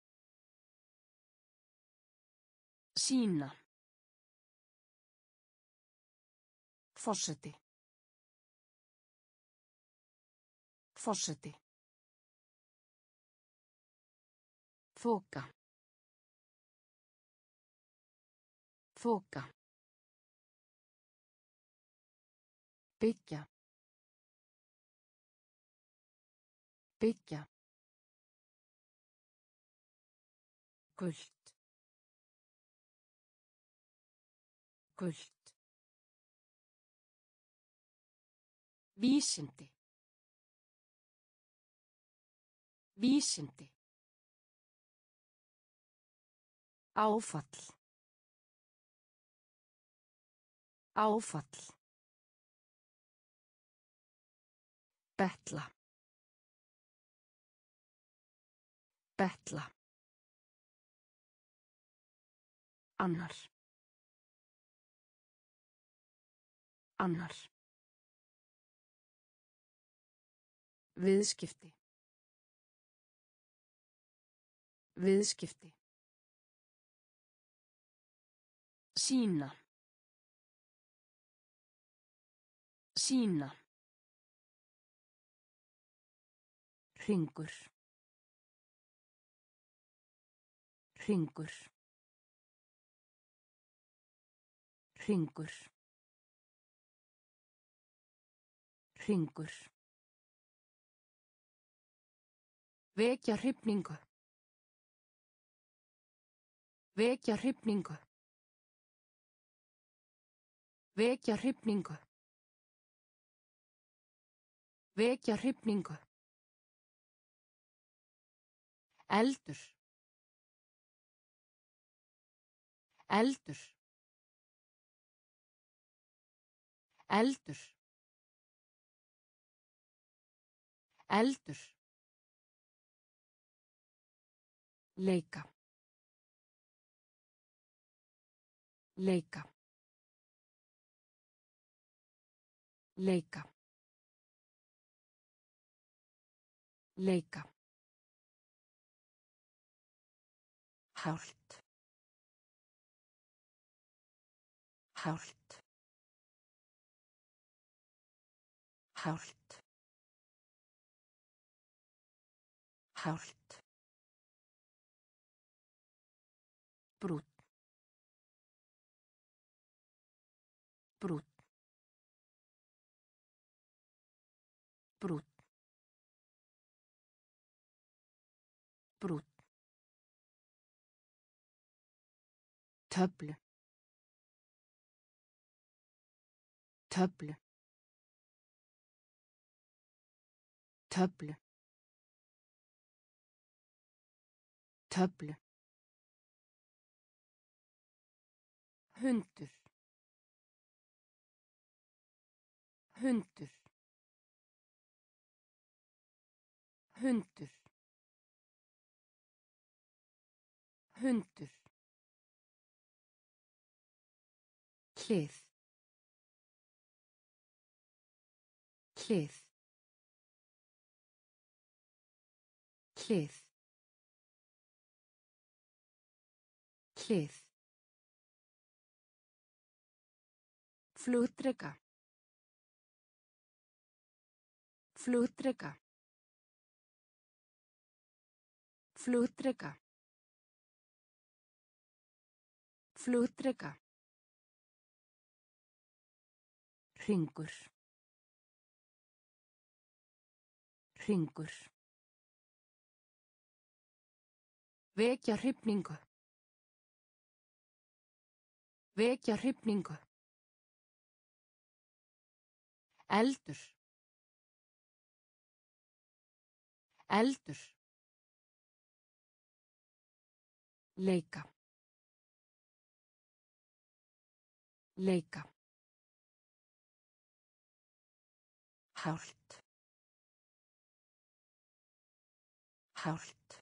Speaker 2: Sýna. Forseti. Forseti. Þoka. Þoka. Byggja. byggja, gult, gult, vísindi, vísindi, áfall, áfall, betla, betla, annar, annar, viðskipti, viðskipti, sýna, sýna, hringur, hringur, hringur, hringur, vekja hrifningu, vekja hrifningu, vekja hrifningu, vekja hrifningu, eldur, eldur, eldur, eldur, leika, leika, leika, leika, hált, hált, hált, hált, brúnn, brúnn, brúnn, brúnn, töflu, töflu, töflu, töflu, hundur, hundur, hundur, hundur, hlið, hlið, hlið, hlið, flugdreka, flugdreka, flugdreka, flugdreka, hringur, hringur, vekja hrifningu, vekja hrifningu, eldur, eldur, leika, leika, hált, hált,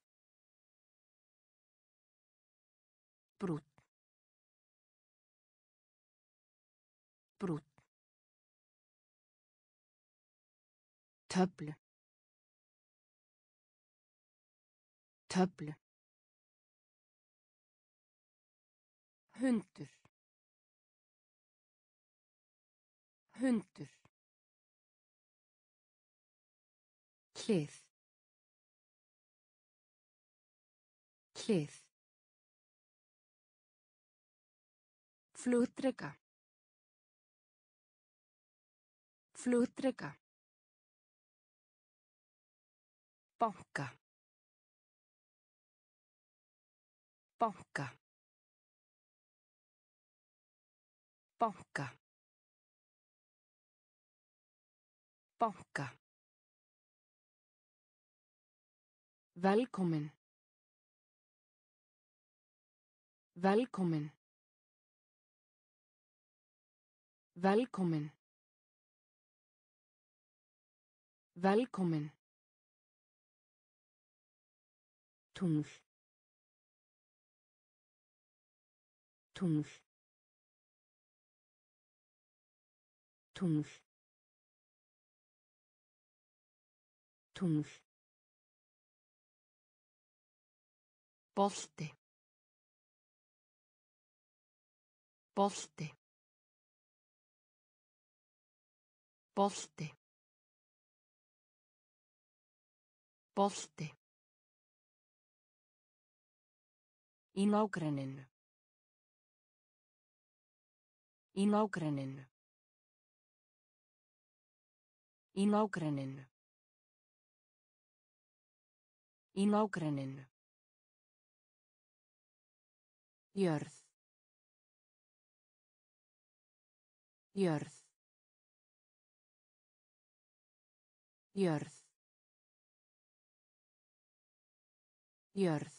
Speaker 2: brúnn, brúnn, töflu, töflu, hundur, hundur, hlið, hlið, flugdreka, flugdreka, banka, banka, banka, banka. Velkomin. Velkomin. Velkomin. Velkomin. Tungl. Tungl. Tungl. Tungl. Bolti. Bolti. Bolti. Bolti. Í nágrenninu. Í nágrenninu. Í nágrenninu. Í nágrenninu. Jörð. Jörð. Jörð. Jörð.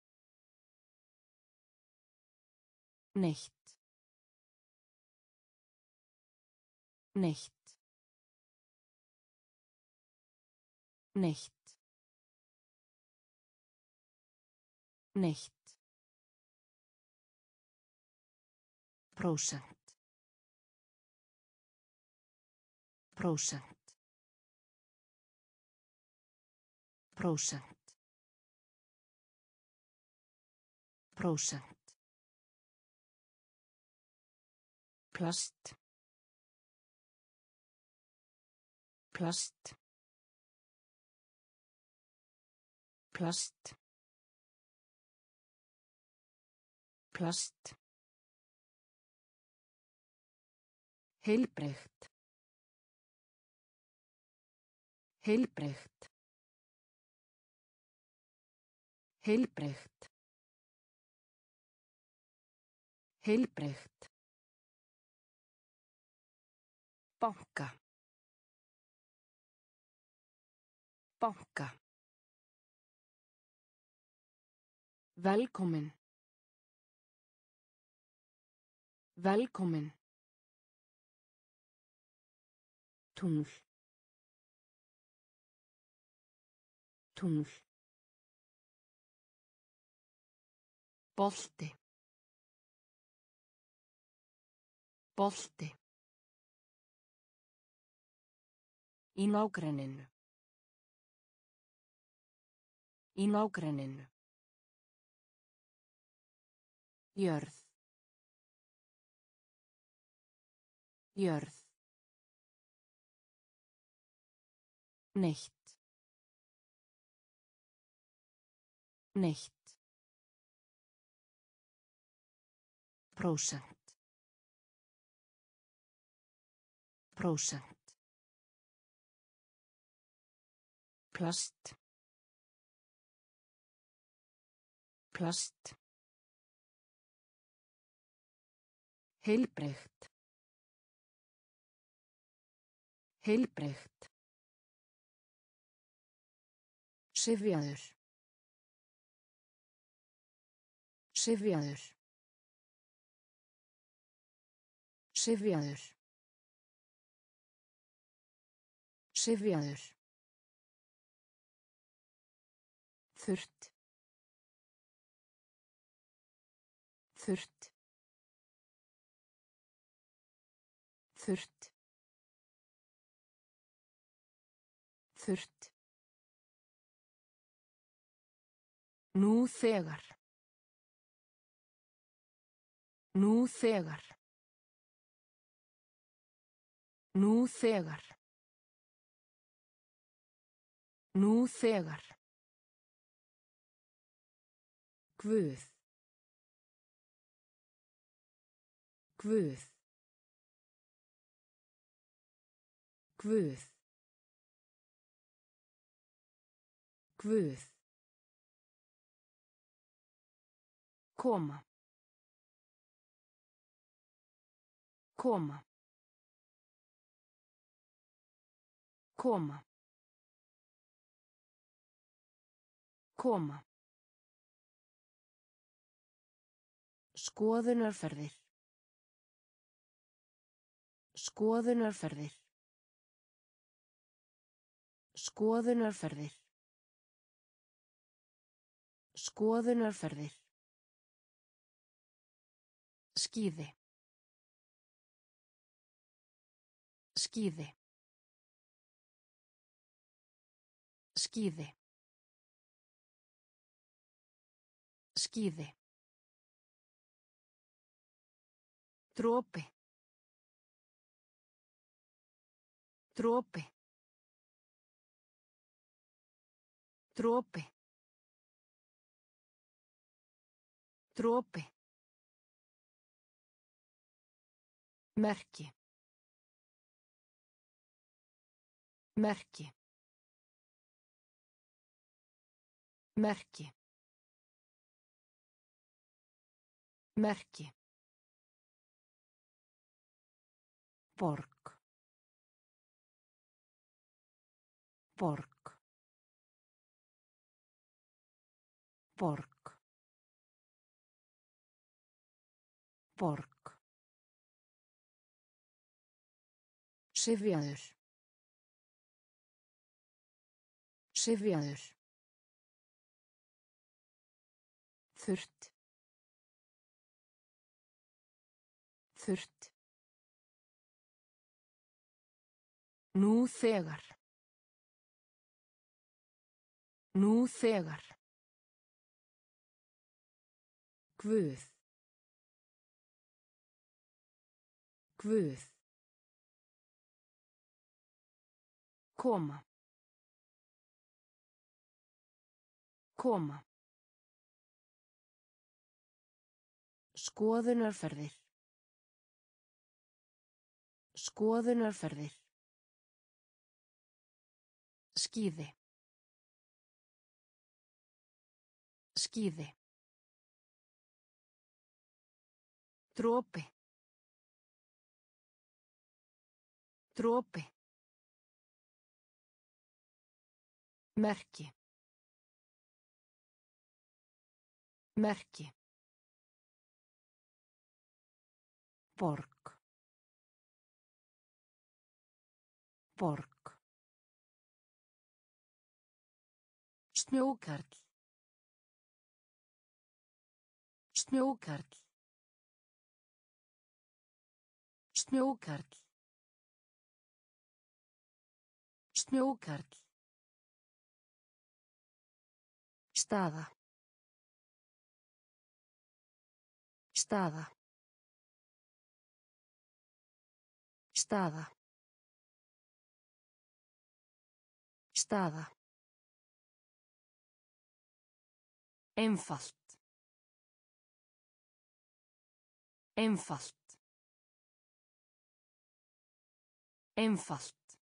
Speaker 2: Neitt. Neitt. Neitt. Neitt. Prósent. Prósent. Prósent. Prósent. Plast. Plast. Plast. Plast. Heilbrigt. Heilbrigt. Heilbrigt. Heilbrigt. Banka. Banka. Velkomin. Velkomin. Tungl. Tungl. Bolti. Bolti. Í nágrenninu. Í nágrenninu. Jörð. Jörð. Neitt. Neitt. Prósent. Prósent. Plast. Plast. Heilbrigt. Heilbrigt. Syfjaður. Syfjaður. Syfjaður. Syfjaður. Þurrt. Þurrt. Þurrt. Þurrt. Nú þegar. Nú þegar. Nú þegar. Nú þegar. Guð. Guð. Guð. Guð. Koma. Koma. Koma. Koma. Skoðunarferðir. Skoðunarferðir. Skoðunarferðir. Skoðunarferðir. Skíði. Skíði. Skíði. Skíði. Dropi. Dropi. Dropi. Dropi. Merki. Merki. Merki. Merki. Borg. Borg. Borg. Borg. Syfjaður. Syfjaður. Þurrt. Þurrt. Nú þegar. Nú þegar. Guð. Guð. Koma. Koma. Skoðunarferðir. Skoðunarferðir. Skíði. Skíði. Dropi. Dropi. Merki. Merki. Borg. Borg. Snjókarl. Snjókarl. Snjókarl. Snjókarl. Staða. Staða. Staða. Staða. Einfalt. Einfalt. Einfalt.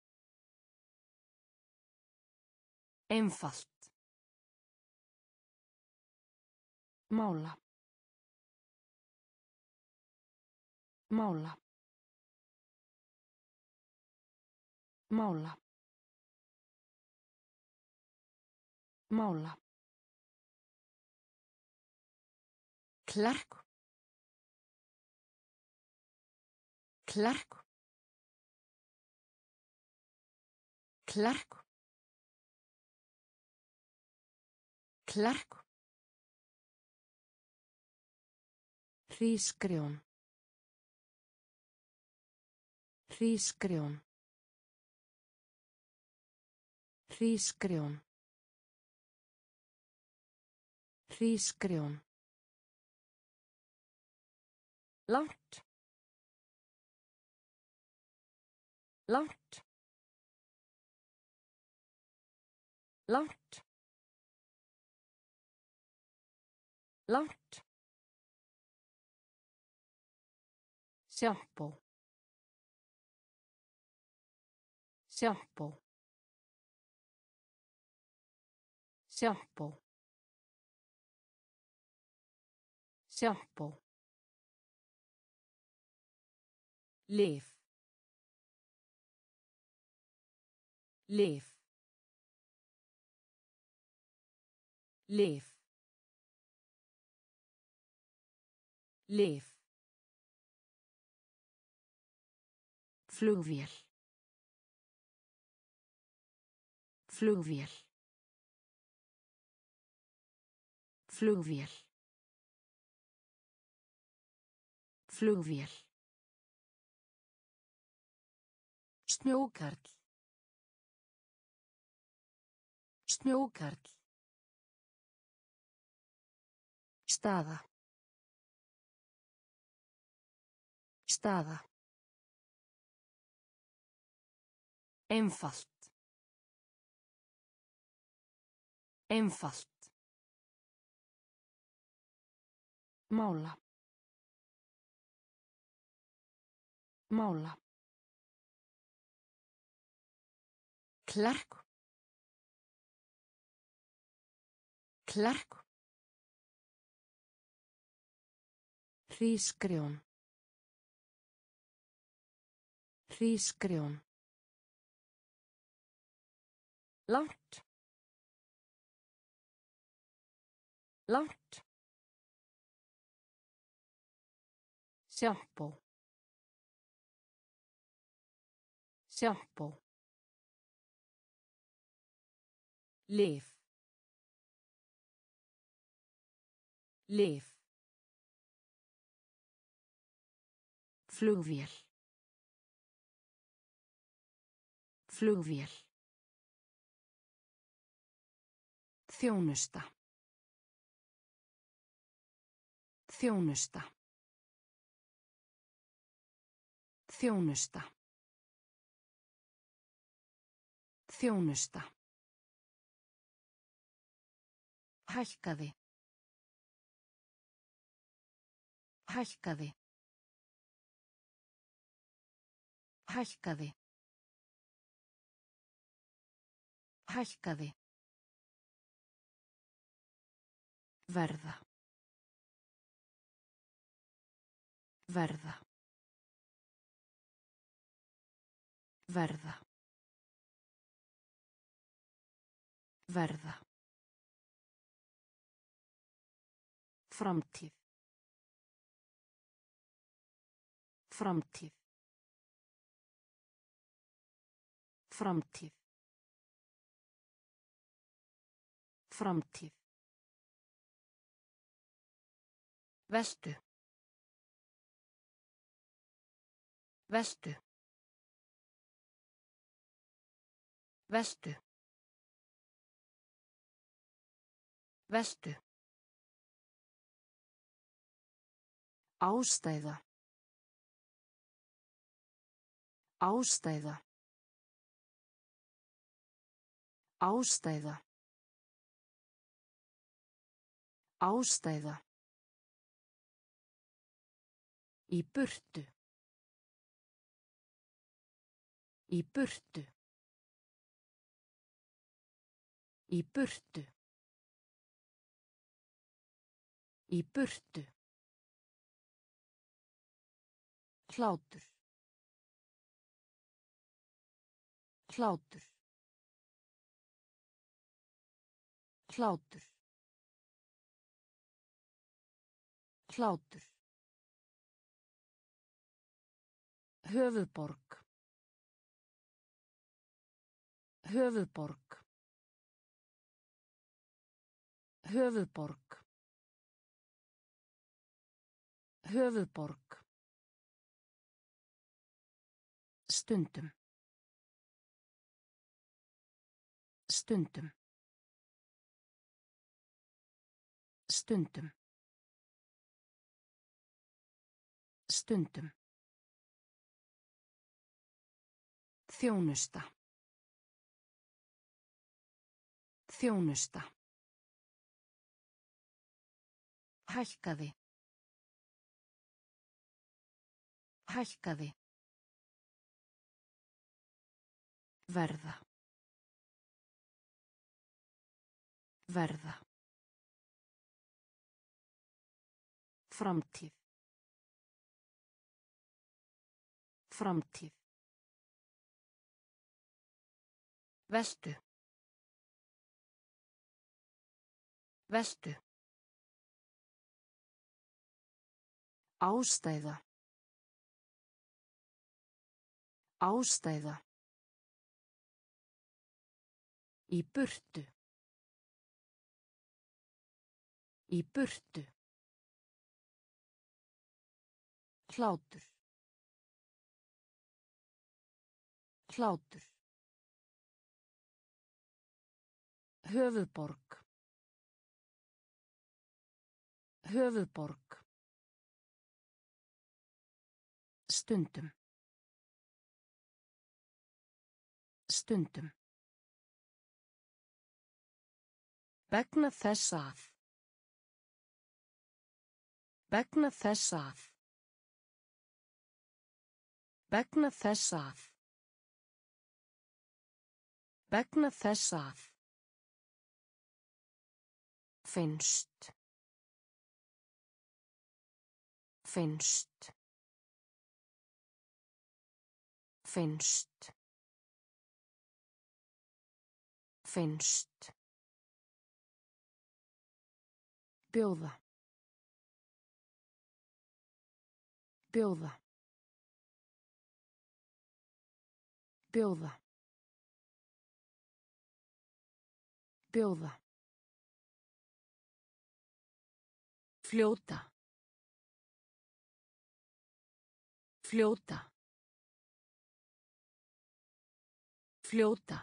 Speaker 2: Einfalt. Mála. Mála. Mála. Mála. Klerk. Klerk. Klerk. Klerk. Hrísgrjón. Hrísgrjón. Hrísgrjón. Hrísgrjón. Langt. Langt. Langt. Langt. Sjampó. Sjampó.
Speaker 1: Sjampó. Sjampó. Lyf. Lyf. Lyf. Lyf. Flugvél. Flugvél. Flugvél. Flugvél. Snjókarl. Snjókarl. Staða. Staða. Einfalt. Einfalt. Mála. Mála. Klerk. Klerk. Hrísgrjón. Hrísgrjón.
Speaker 2: Langt. Langt.
Speaker 1: Sjampó. Sjampó. Lyf. Lyf. Flugvél. Flugvél. Þjónusta. Þjónusta. Þjónusta. Þjónusta. Hækkaði. Hækkaði. Hækkaði. Hækkaði. Verða. Verða. Verða. Verða. Framtíð. Framtíð. Framtíð. Framtíð. Veltu. Veltu. Veltu. Veltu. Ástæða. Ástæða. Ástæða. Ástæða. Í burtu. Í burtu. Í burtu. Í burtu. Hlátur. Hlátur. Hlátur. Hlátur. Höfuðborg. Höfuðborg. Höfuðborg. Höfuðborg. Stundum. Stundum. Stundum. Stundum. Þjónusta. Þjónusta. Hækkaði. Hækkaði. Verða. Verða. Framtíð. Framtíð. Veltu. Veltu. Ástæða. Ástæða. Í burtu. Í burtu. Hlátur. Hlátur. Höfuðborg. Höfuðborg. Stundum. Stundum. Vegna þess að. Vegna þess að. Vegna þess að. Vegna þess að. Finnst. Finnst. Finnst. Finnst. Bjóða. Bjóða. Bjóða. Bjóða. Fljóta. Fljóta. Fljóta.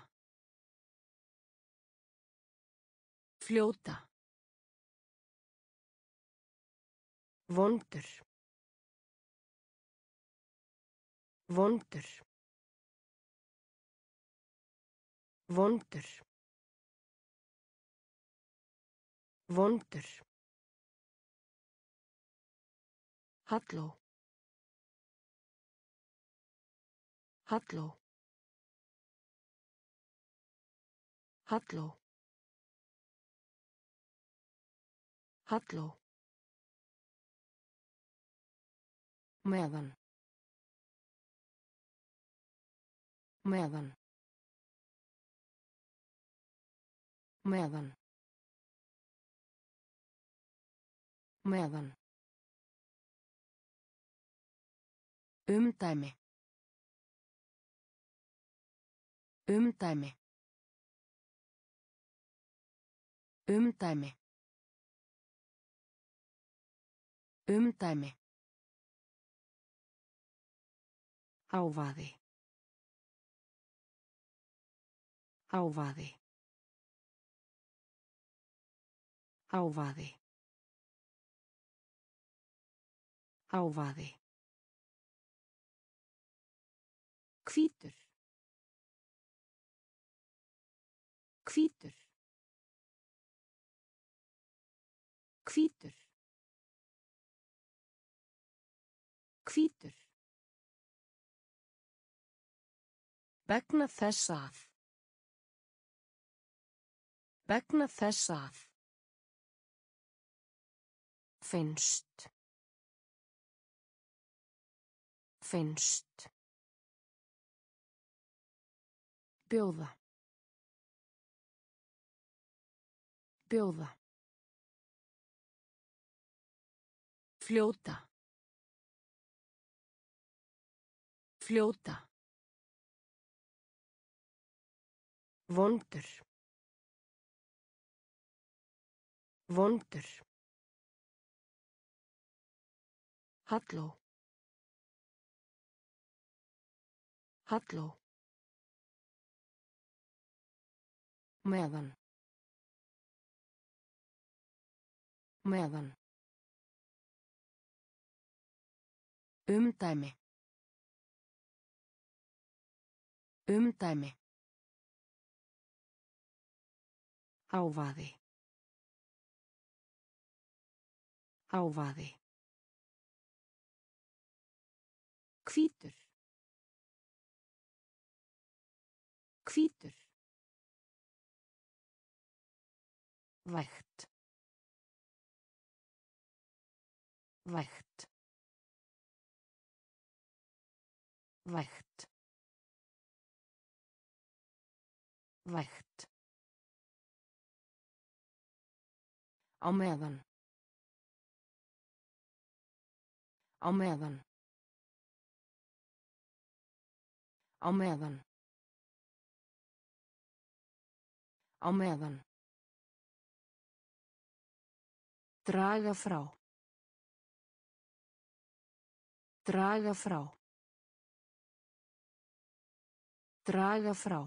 Speaker 1: Fljóta. Vondur. Vondur. Vondur. Vondur. Halló. Halló. Halló. Halló. Meðan. Meðan. Meðan. Meðan. Umdæmi. Umdæmi. Umdæmi. Umdæmi. Hávaði. Hávaði. Hávaði. Hávaði. Hvítur. Hvítur. Hvítur. Hvítur. Vegna þess að. Vegna þess að. Finnst. Finnst. Bjóða. Bjóða. Fljóta. Fljóta. Vondur. Vondur. Halló. Halló. Meðan. Meðan. Umdæmi. Umdæmi. Hávaði. Hávaði. Hvítur. Hvítur. Vægt. Vægt. Vægt. Vægt. Á meðan. Á meðan. Á meðan. Á meðan. Draga frá. Draga frá. Draga frá.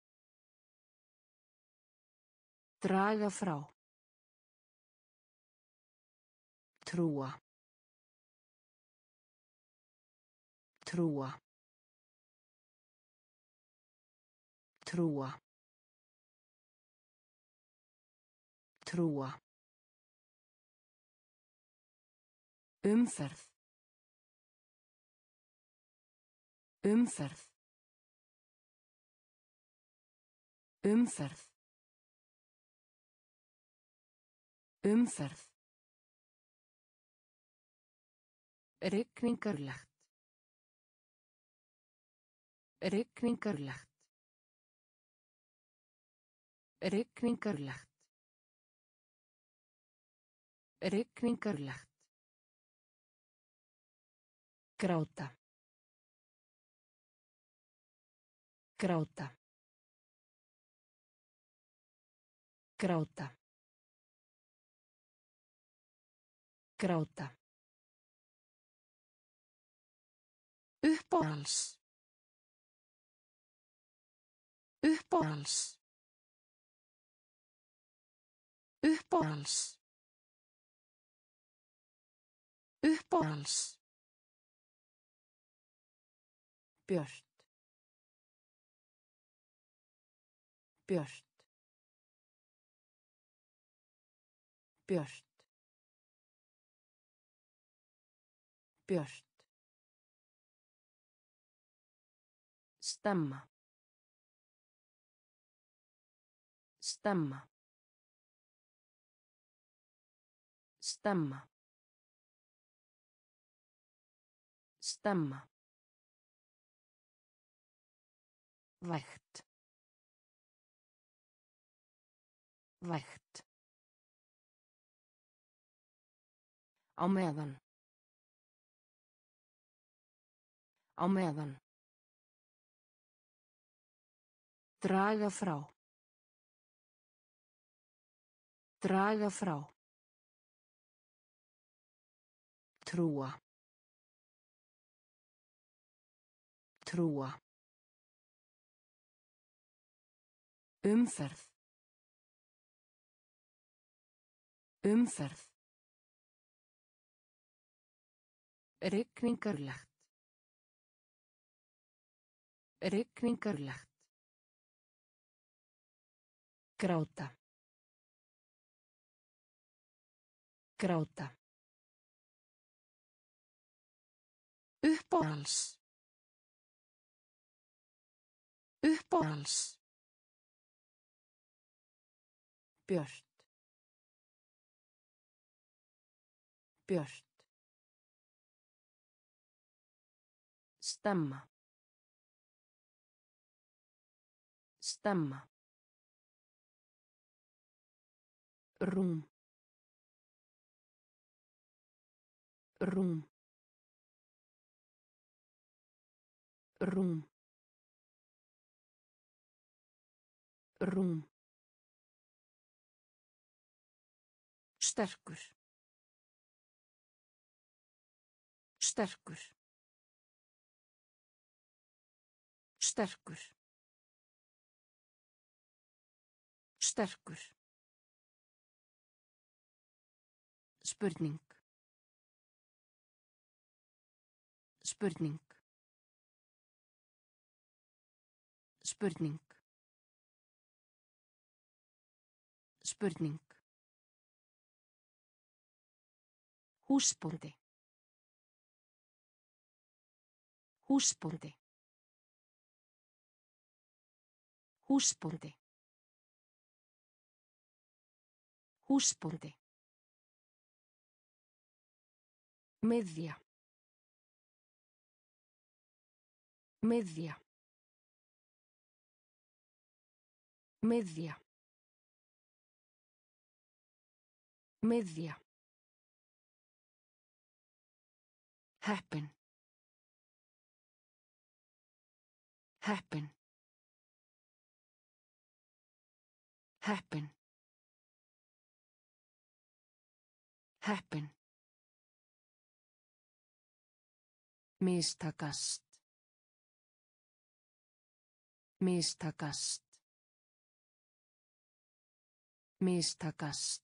Speaker 1: Draga frá. Trúa. Trúa. Trúa. Trúa. Umferð. Umferð. Umferð. Umferð. Rigningarlegt. Rigningarlegt. Rigningarlegt. Rigningarlegt. Gráta. Gráta. Gráta. Gráta. Uppáhalds. Uppáhalds. Uppáhalds. Uppáhalds. Björt. Björt. Björt. Björt. Stemma. Stemma. Stemma. Stemma. Vægt. Vægt. Á meðan. Á meðan. Draga frá. Draga frá. Trúa. Trúa. Umferð. Umferð. Rigningarlegt. Rigningarlegt. Gráta. Gráta. Uppáhalds. Uppáhalds. Björt. Björt. Stemma. Stemma. Rúm. Rúm. Rúm. Rúm. Sterkur. Sterkur. Sterkur. Sterkur. Spurning. Spurning. Spurning. Spurning. Húsbóndi. Húsbóndi. Húsbóndi. Húsbóndi. Miðja. Miðja. Miðja. Miðja. Heppin. Heppin. Heppin. Heppin. Mistakast. Mistakast. Mistakast.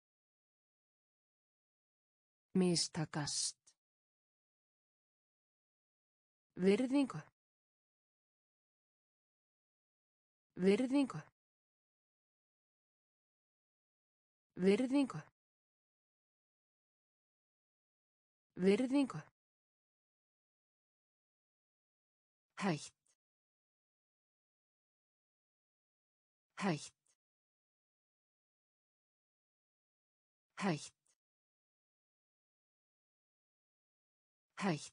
Speaker 1: Mistakast. Virðingu. Virðingu. Virðingu. Virðingu. Hætt. Hætt. Hætt. Hætt.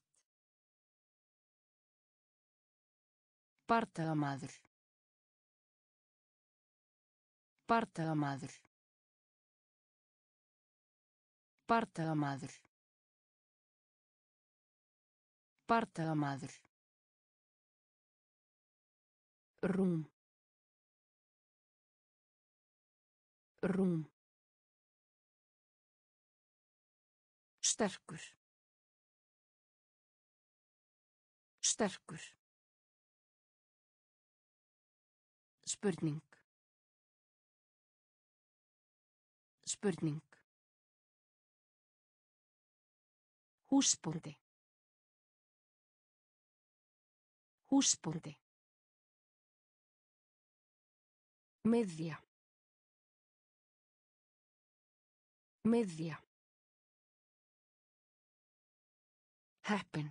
Speaker 1: Bardagamaður. Bardagamaður. Bardagamaður. Bardagamaður. Rúm. Rúm. Sterkur. Sterkur. Spurning. Spurning. Húsbóndi. Húsbóndi. Miðja. Miðja. Heppin.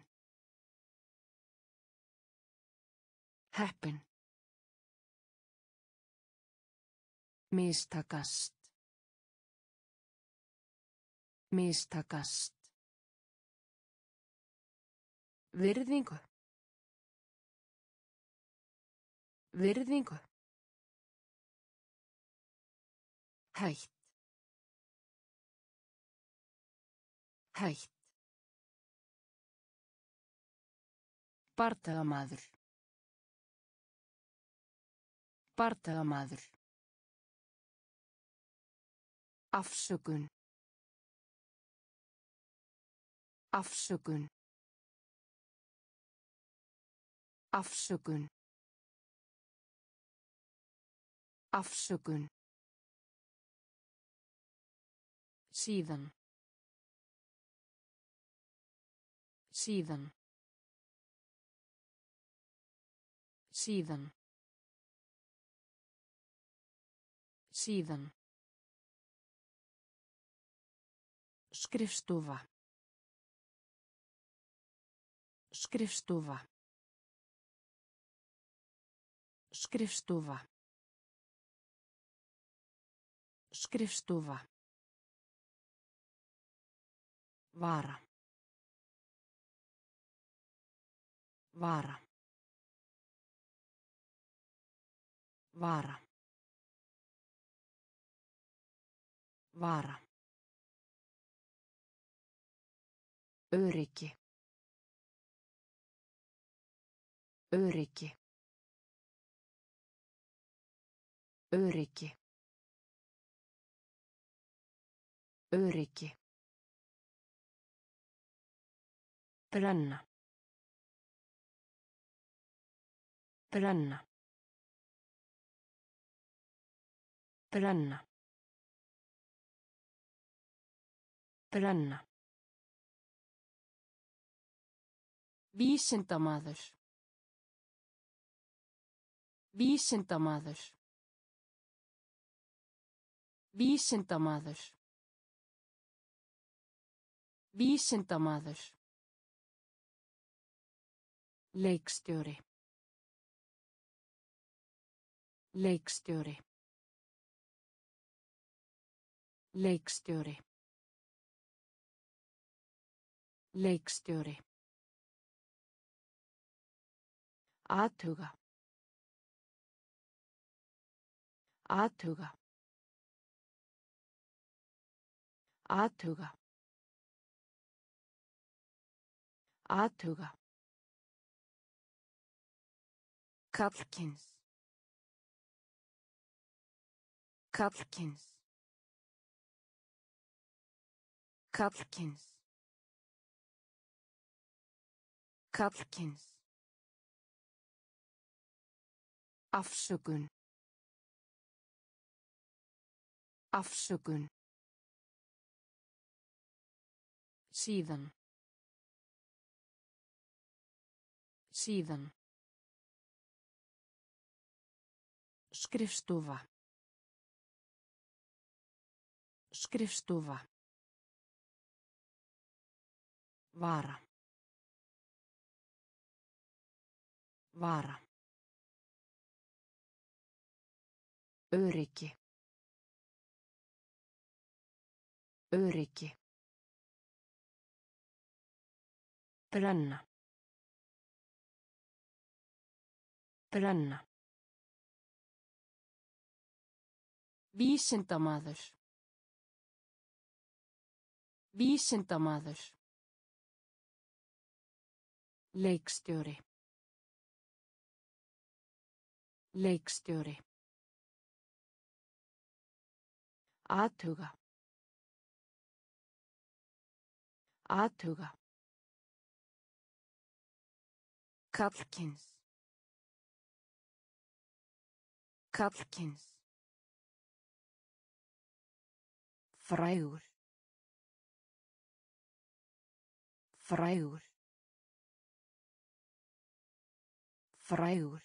Speaker 1: Heppin. Mistakast. Mistakast. Virðingu. Virðingu. Hætt. Hætt. Bardagamaður. Bardagamaður. Afsökun. Afsökun. Afsökun. Afsökun. Síðan. Síðan. Síðan. Síðan. Skrifstofa. Skrifstofa. Skrifstofa. Skrifstofa. Vara. Vara. Vara. Vara. Öryggi. Öryggi. Öryggi. Öryggi. Brenna. Brenna. Brenna. Brenna. Vísindamaður. Vísindamaður. Vísindamaður. Vísindamaður. Leikstjóri. Leikstjóri. Leikstjóri. Leikstjóri. Athuga. Athuga. Athuga. Athuga. Karlkyns. Karlkyns. Karlkyns. Karlkyns. Afsökun. Afsökun. Síðan. Síðan. Skrifstofa. Skrifstofa. Vara. Vara. Öryggi. Öryggi. Brenna. Brenna. Vísindamaður. Vísindamaður. Leikstjóri. Leikstjóri. Athuga. Athuga. Karlkyns. Karlkyns. Frægur. Frægur. Frægur.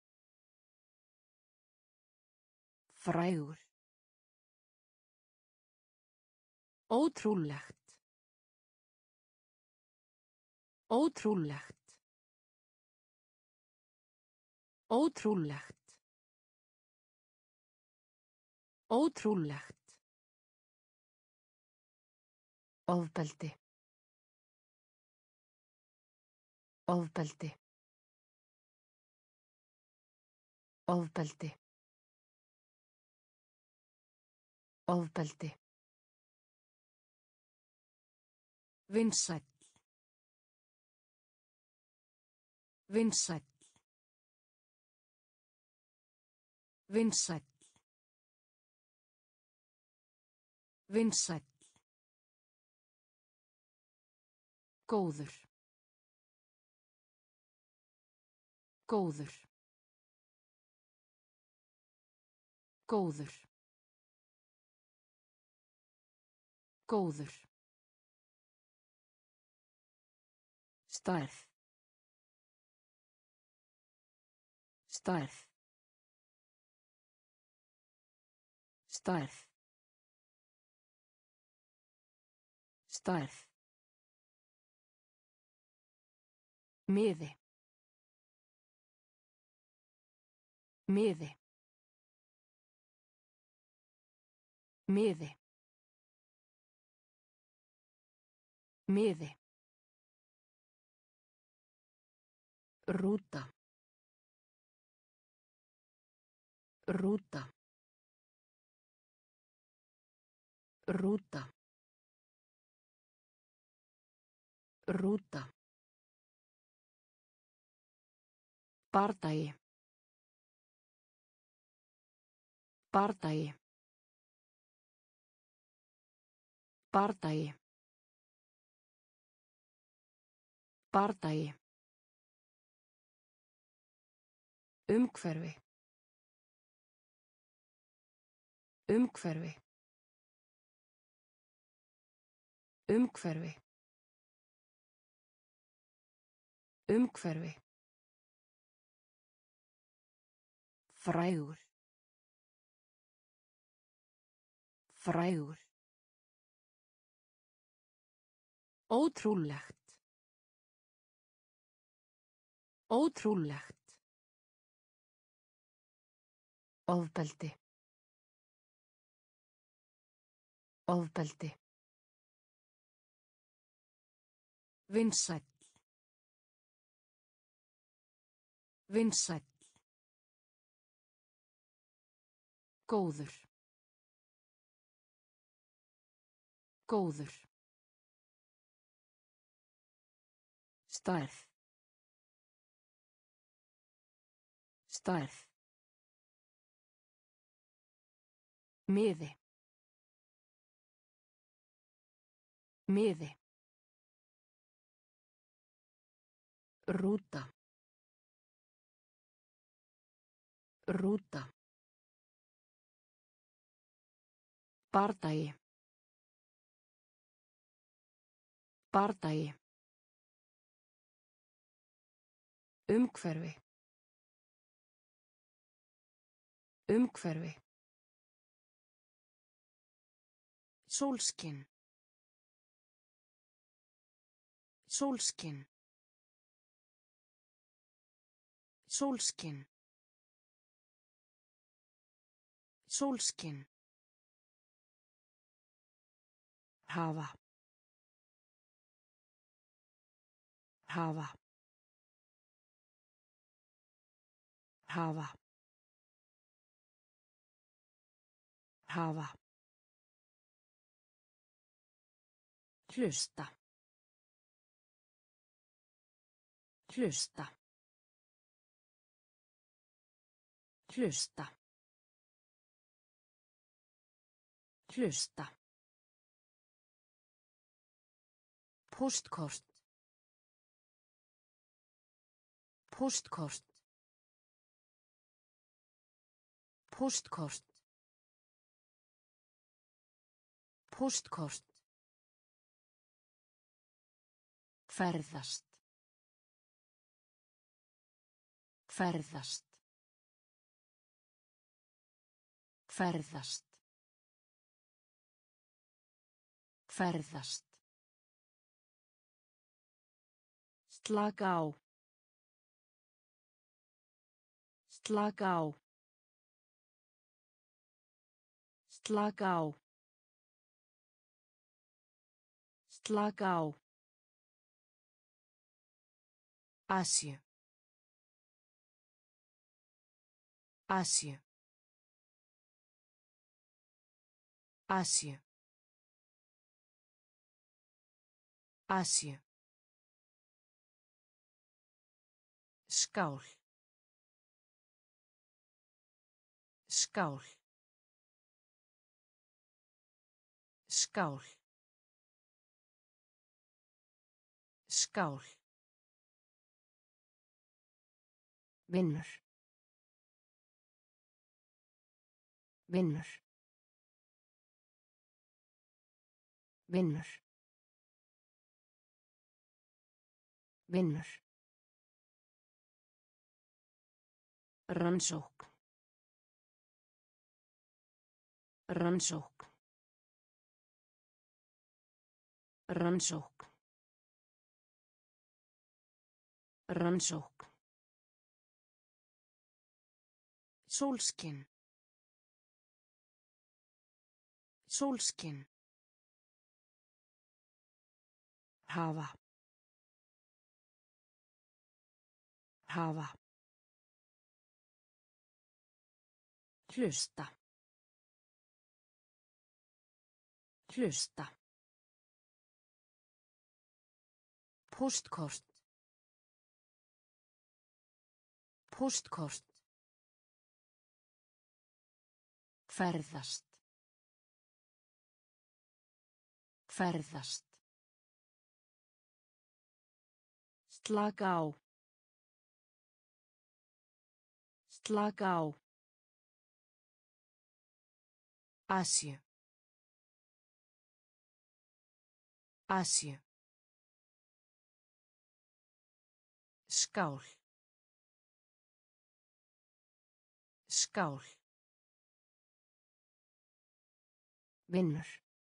Speaker 1: Frægur. Ótrúlegt. Ótrúlegt. Ótrúlegt. Ótrúlegt. Ofbeldi. Ofbeldi. Ofbeldi. Ofbeldi. Vinsæll. Vinsæll. Vinsæll. Vinsæll. Góður. Góður. Góður. Góður. Stærð. Stærð. Stærð. Stærð. Miði. Miði. Miði. Miði. Rúta. Rúta. Rúta. Rúta. Bardagi. Bardagi. Bardagi. Bardagi. Umhverfi. Umhverfi. Umhverfi. Umhverfi. Frægur. Frægur. Ótrúlegt. Ótrúlegt. Ofbeldi. Ofbeldi. Vinsæll. Vinsæll. Góður. Góður. Stærð. Stærð. Miði. Miði. Rúta. Rúta. Bardagi. Bardagi. Umhverfi. Umhverfi. Sólskin. Sólskin. Sólskin. Sólskin. Hafa. Hafa. Hafa. Hafa. Hlusta. Hlusta. Hlusta. Hlusta. Póstkort. Póstkort. Póstkort. Póstkort. Ferðast. Ferðast. Ferðast. Ferðast. Slaka á. Slaka á. Slaka á. Slaka á. Asju. Asju. Asju. Asju. Skál. Skál. Skál. Skál. Vinnur. Vinnur. Vinnur. Vinnur. Rannsókn. Rannsókn. Rannsókn. Rannsókn. Sólskin. Sólskin. Hafa. Hafa. Hlusta. Hlusta. Póstkort. Póstkort. Ferðast. Ferðast. Slaka á. Slaka á. Asju. Asju. Skál. Skál. Vinnur.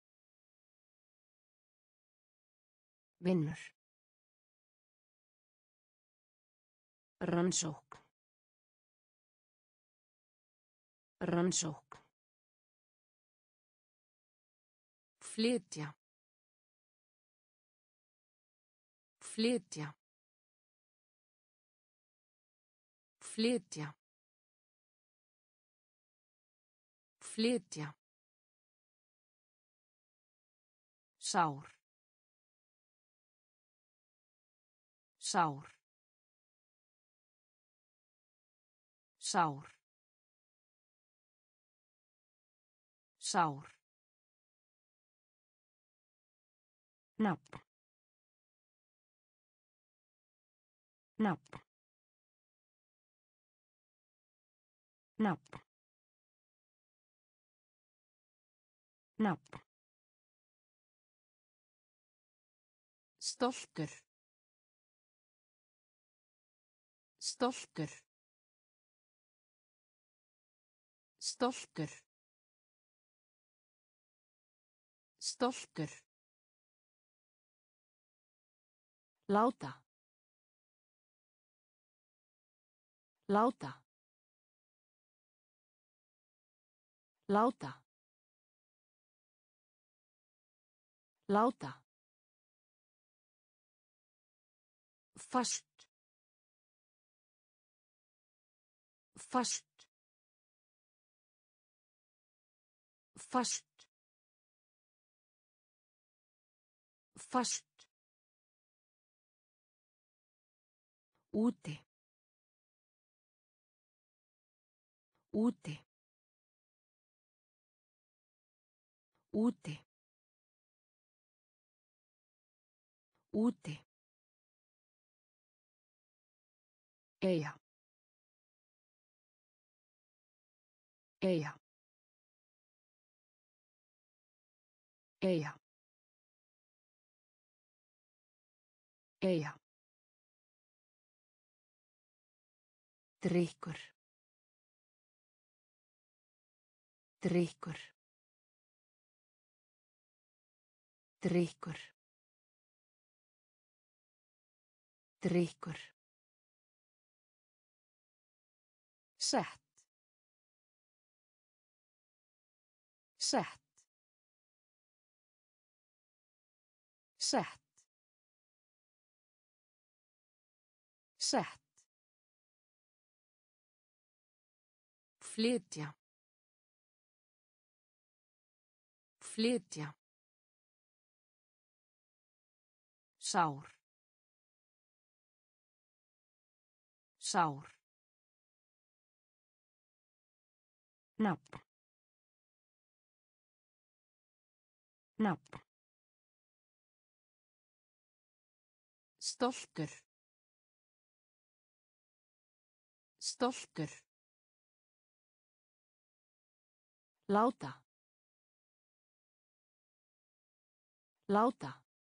Speaker 1: Vinnur. Rannsókn. Rannsókn. Flytja. Flytja. Flytja. Flytja. Sár. Sár. Sár. Sár. Nafn. Nafn. Nafn. Nafn. Stoltur. Stoltur. Stoltur. Stoltur. Láta. Láta. Láta. Láta. Fast. Fast. Fast. Fast. Úti. Úti. Úti. Úti. Eyja. Eyja. Eyja. Eyja. Drykkur. Drykkur. Drykkur. Drykkur. Sett. Sett. Sett. Sett. Flytja. Flytja. Sár. Sár. Nafn. Nafn. Stoltur. Stoltur. Láta. Láta.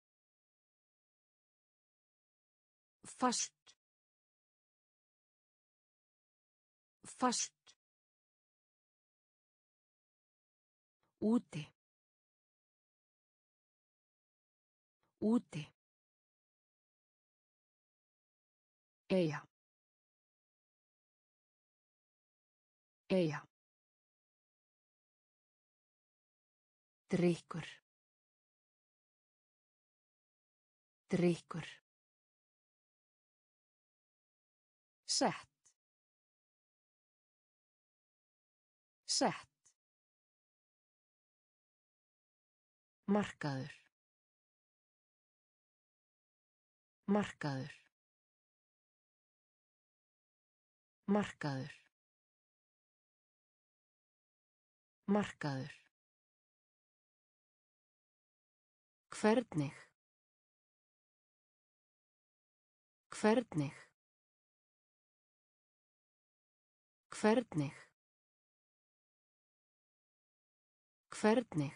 Speaker 1: Fast. Fast. Úti. Úti. Eyja. Eyja. Drykkur. Drykkur. Sett. Sett. Markaður. Markaður. Markaður. Markaður. Hvernig. Hvernig. Hvernig. Hvernig.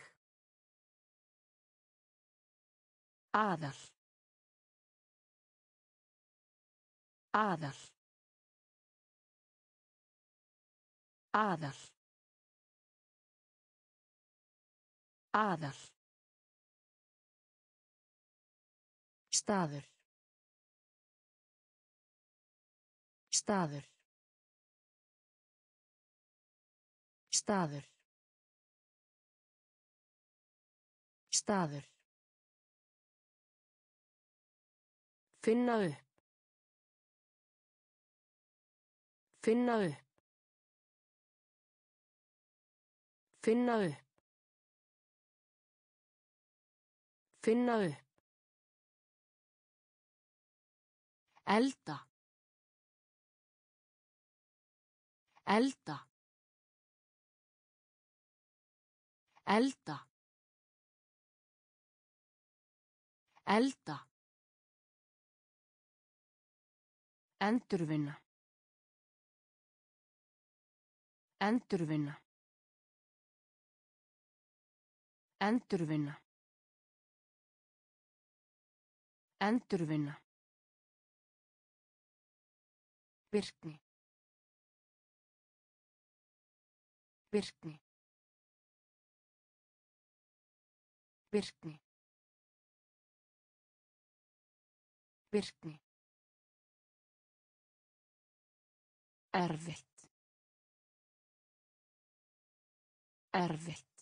Speaker 1: Aðal. Aðal. Aðal. Aðal. Staður. Staður. Staður. Staður. Finna upp. Finna upp. Finna upp. Finna upp. Elda. Elda. Elda. Elda. Endurvinna. Endurvinna. Endurvinna. Endurvinna. Virkni. Virkni. Virkni. Virkni. Erfitt. Erfitt.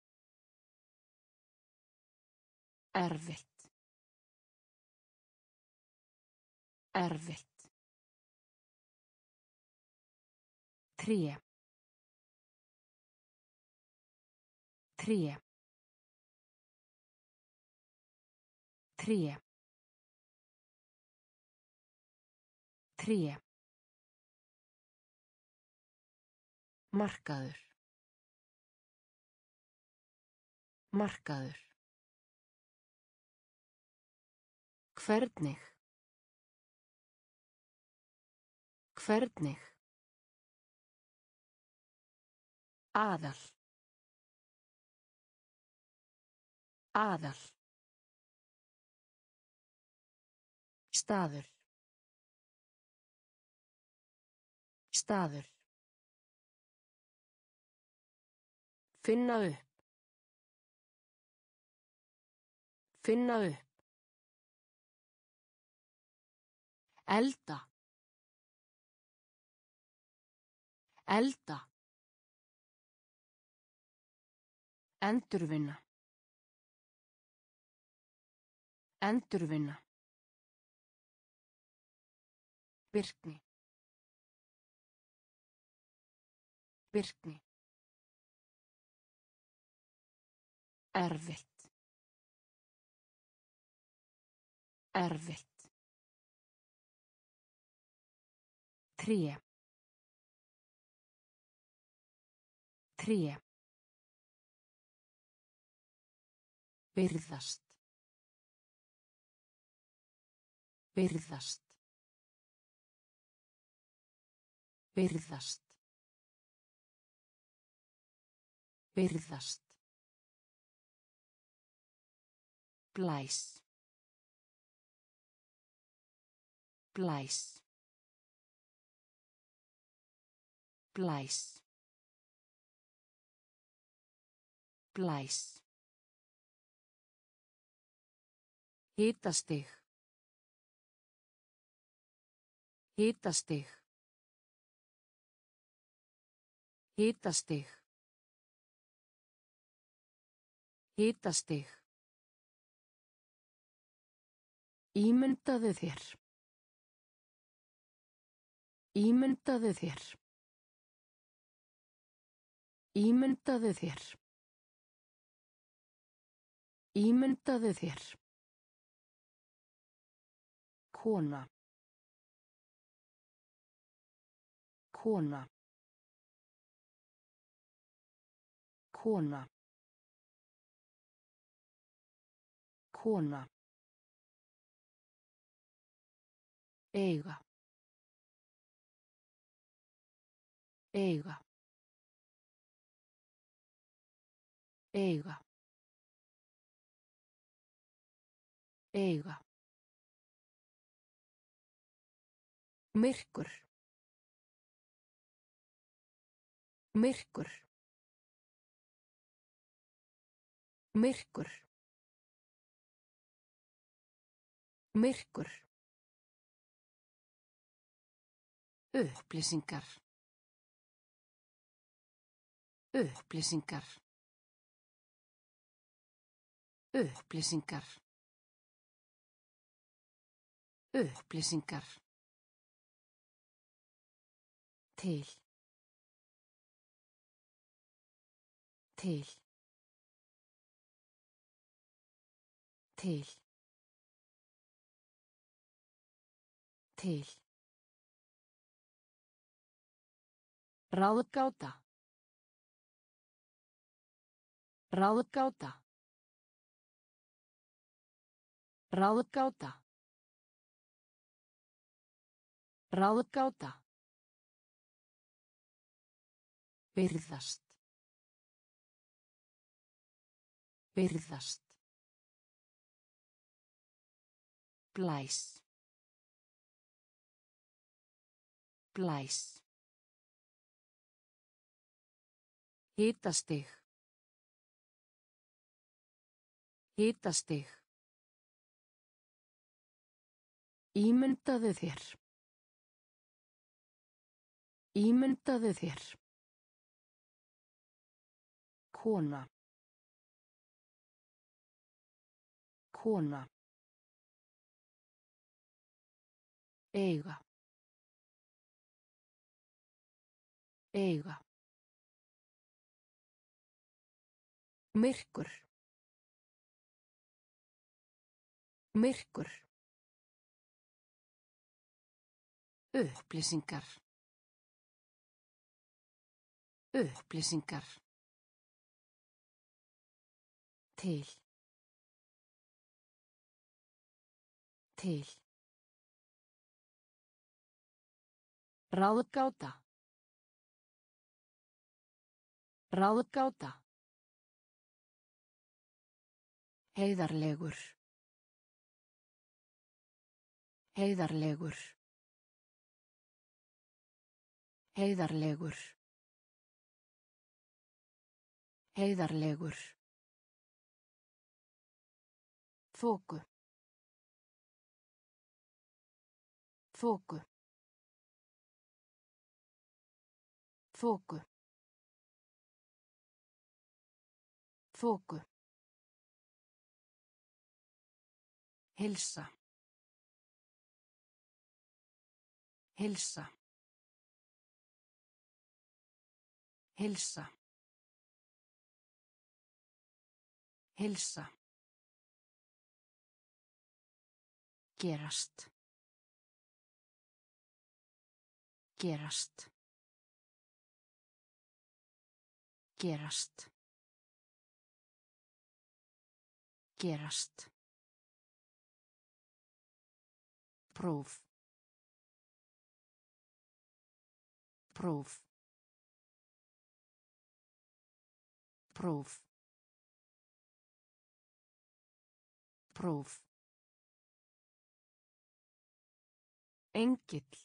Speaker 1: Erfitt. Erfitt. Tré. Tré. Tré. Tré. Markaður. Markaður. Hvernig. Hvernig. Aðal. Aðal. Staður. Staður. Finna upp. Finna upp. Elda. Elda. Endurvinna. Endurvinna. Virkni. Virkni. Erfitt. Erfitt. Tré. Tré. Virðast. Virðast. Virðast. Virðast. Blæs. Blæs. Blæs. Blæs. Hitastig. Hitastig. Hitastig. Hitastig. Ímyndaðu þér. Ímyndaðu þér. Ímyndaðu þér. Ímyndaðu þér. Kona. Kona. Kona. Kona. Eiga. Eiga. Eiga. Eiga. Myrkur. Myrkur. Myrkur. Myrkur. Upplýsingar. Upplýsingar. Upplýsingar. Upplýsingar. Til. Til. Til. Til. Ráðgáta. Ráðgáta. Ráðgáta. Ráðgáta. Virðast. Virðast. Blæs. Blæs. Hitastig. Hitastig. Ímyndaðu þér. Ímyndaðu þér. Kona. Kona. Eiga. Eiga. Myrkur. Myrkur. Upplýsingar. Upplýsingar. Til. Til. Ráðgáta. Ráðgáta. Heiðarlegur. Heiðarlegur. Heiðarlegur. Heiðarlegur. Þoku. Þoku. Þoku. Þoku. Heilsa. Heilsa. Heilsa. Heilsa. Gerast. Gerast. Gerast. Gerast. Próf. Próf. Próf. Próf. Engill.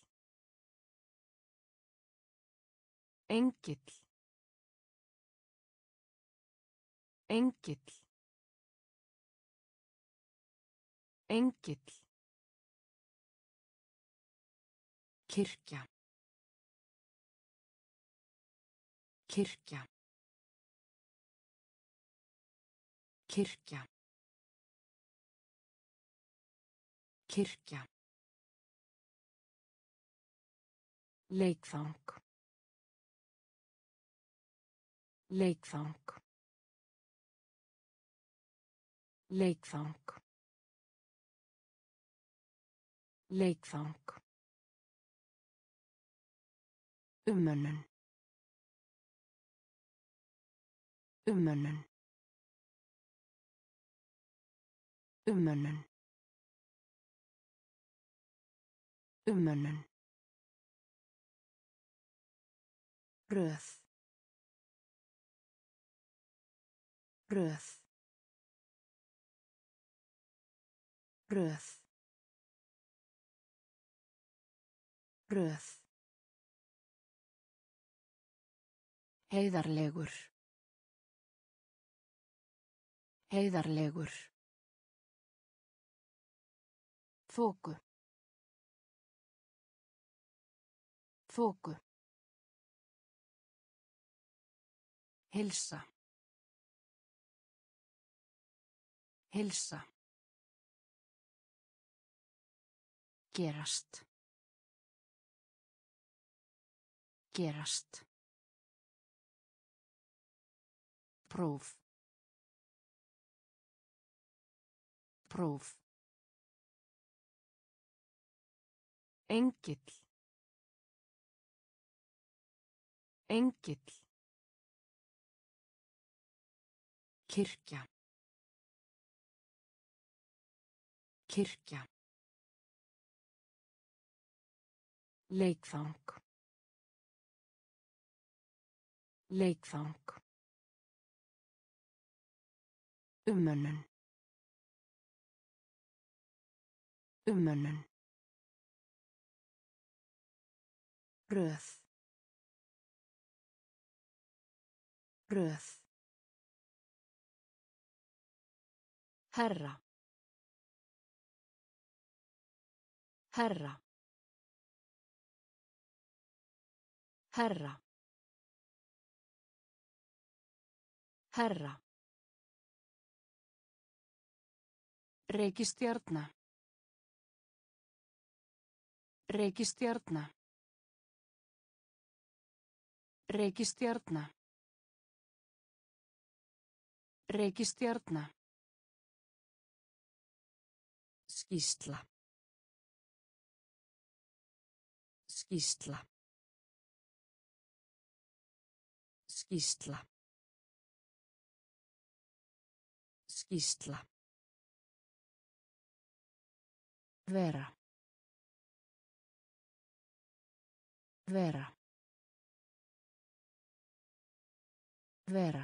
Speaker 1: Engill. Engill. Engill. Kirkja. Kirkja. Kirkja. Kirkja. Leikfang. Leikfang. Leikfang. Leikfang. Umönnun. Umönnun. Umönnun. Umönnun. Röð. Röð. Röð. Röð. Heiðarlegur. Heiðarlegur. Þoku. Þoku. Heilsa. Heilsa. Gerast. Gerast. Próf. Próf. Engill. Engill. Kirkja. Kirkja. Leikfang. Leikfang. Umönnun. Umönnun. Röð. Röð. Herra. Herra. Herra. Herra. Reikistjarna. Reikistjarna. Reikistjarna. Reikistjarna. Skýrsla. Skýrsla. Skýrsla. Skýrsla. Vera. Vera. Vera.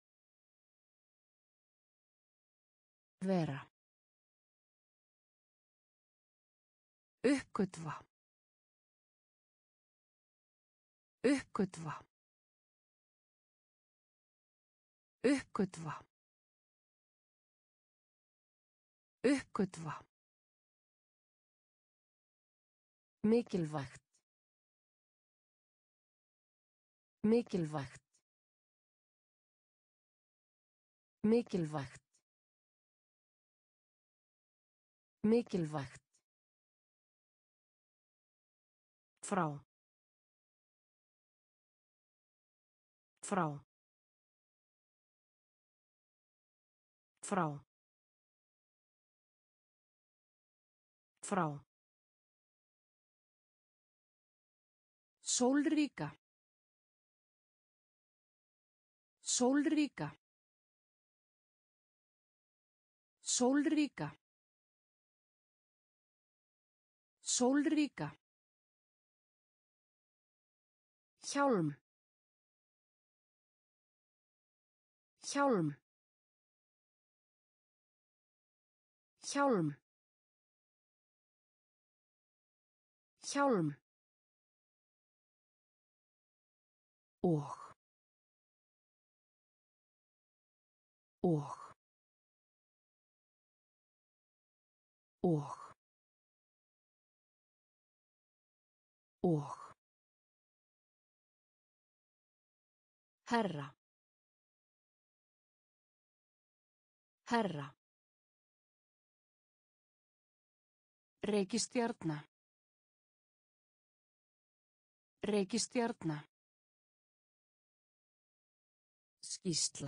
Speaker 1: Vera. Uppgötva. Uppgötva. Uppgötva. Uppgötva. Mikilvægt. Mikilvægt. Mikilvægt. Mikilvægt. Frá. Frá. Frá. Frá. Sólríka. Sólríka. Sólríka. Sólríka. Hjálm. Hjálm. Hjálm. Hjálm. Og. Og. Og. Og. Herra. Herra. Reikistjarna. Reikistjarna. Skýrsla.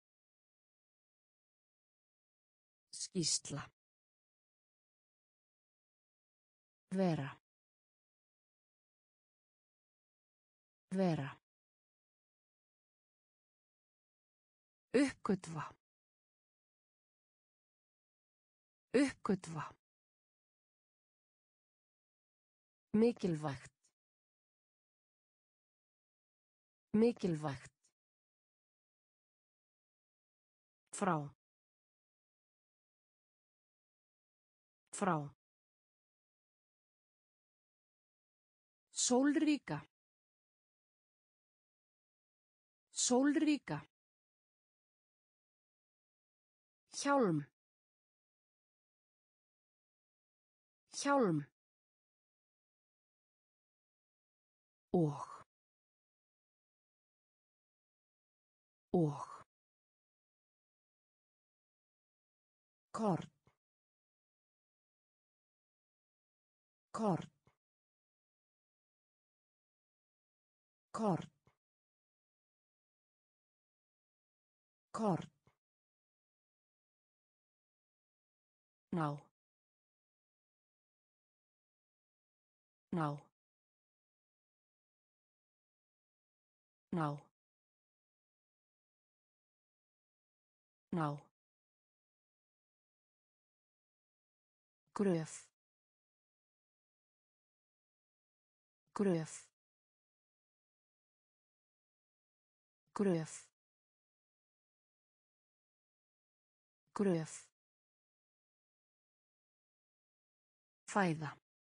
Speaker 1: Skýrsla. Vera. Vera. Uppgötva. Uppgötva. Mikilvægt. Mikilvægt. Frá. Frá. Sólríka. Sólríka. Hjálm. Hjálm. Og. Og. Korn. Korn. Korn. Korn. Ná. Ná. Ná. Ná. Gröf. Gröf. Gröf. Gröf. Fæða.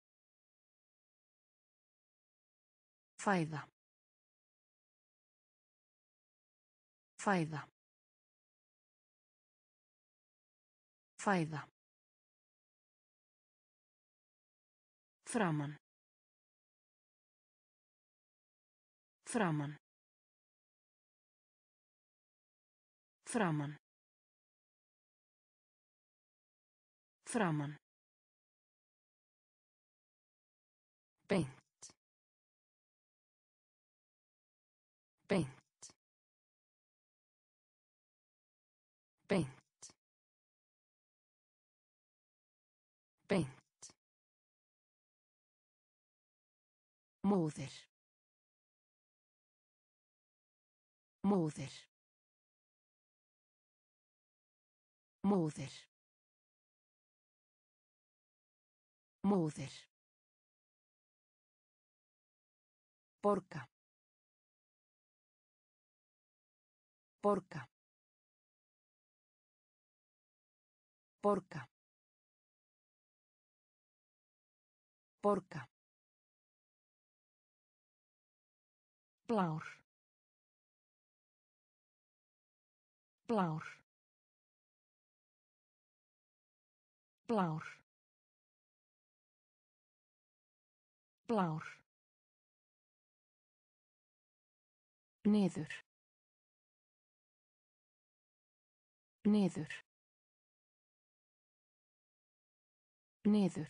Speaker 1: Fæða. Fæða. Fæða. Framan. Framan. Framan. Framan. Beint. Beint. Beint. Beint. Móðir. Móðir. Móðir. Móðir. Borga. Borga. Borga. Borga. Blár. Blár. Blár. Blár. Niður. Niður. Niður.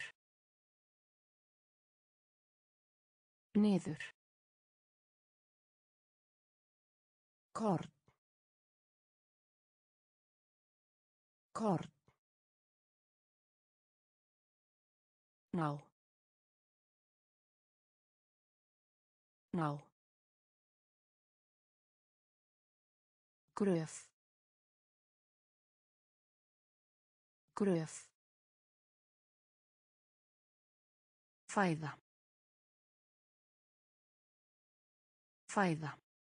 Speaker 1: Niður. Korn. Korn. Ná. Ná. Gröf. Gröf. Fæða. Fæða.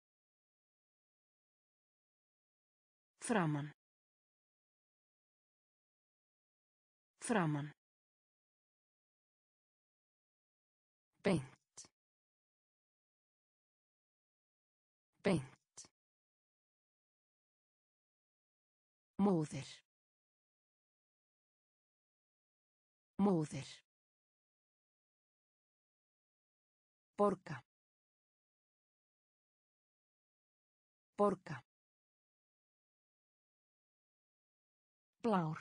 Speaker 1: Framan. Framan. Beint. Beint. Móðir. Móðir. Borga. Borga. Blár.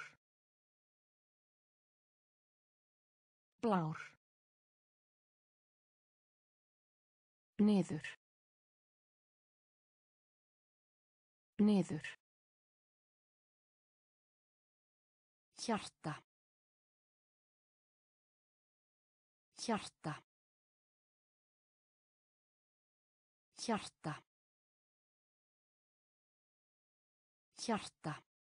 Speaker 1: Blár. Niður. Niður. Hjarta. Hjarta. Hjarta. Hjarta.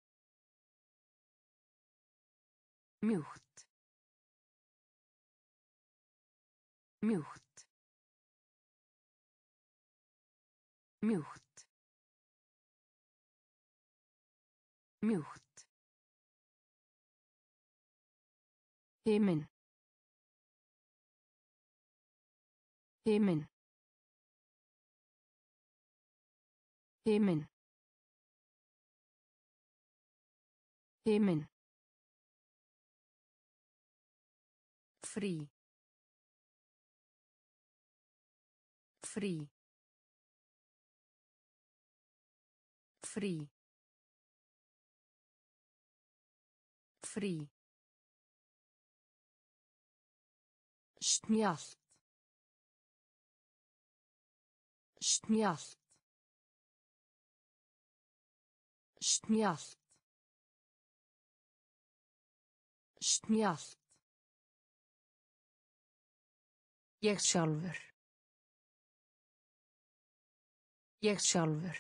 Speaker 1: Mjúkt. Mjúkt. Mjúkt. Mjúkt. Himinn. Himinn. Himinn. Himinn. Frí. Frí. Frí. Frí. Snjallt. Snjallt. Snjallt. Snjallt. Ég sjálfur. Ég sjálfur.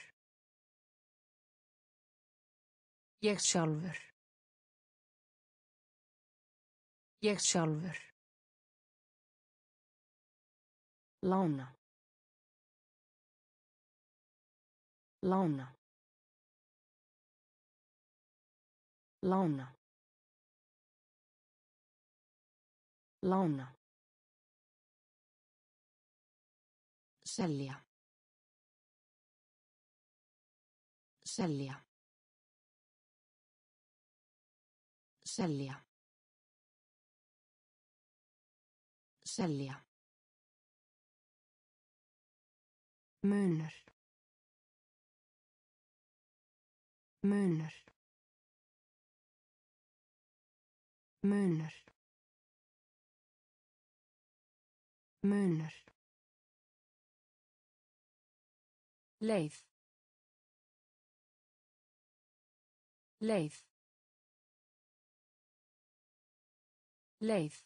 Speaker 1: Ég sjálfur. Ég sjálfur. Lána. Lána. Lána. Lána. Selja. Selja. Selja. Selja. Munur. Munur. Munur. Munur. Leið. Leið. Leið.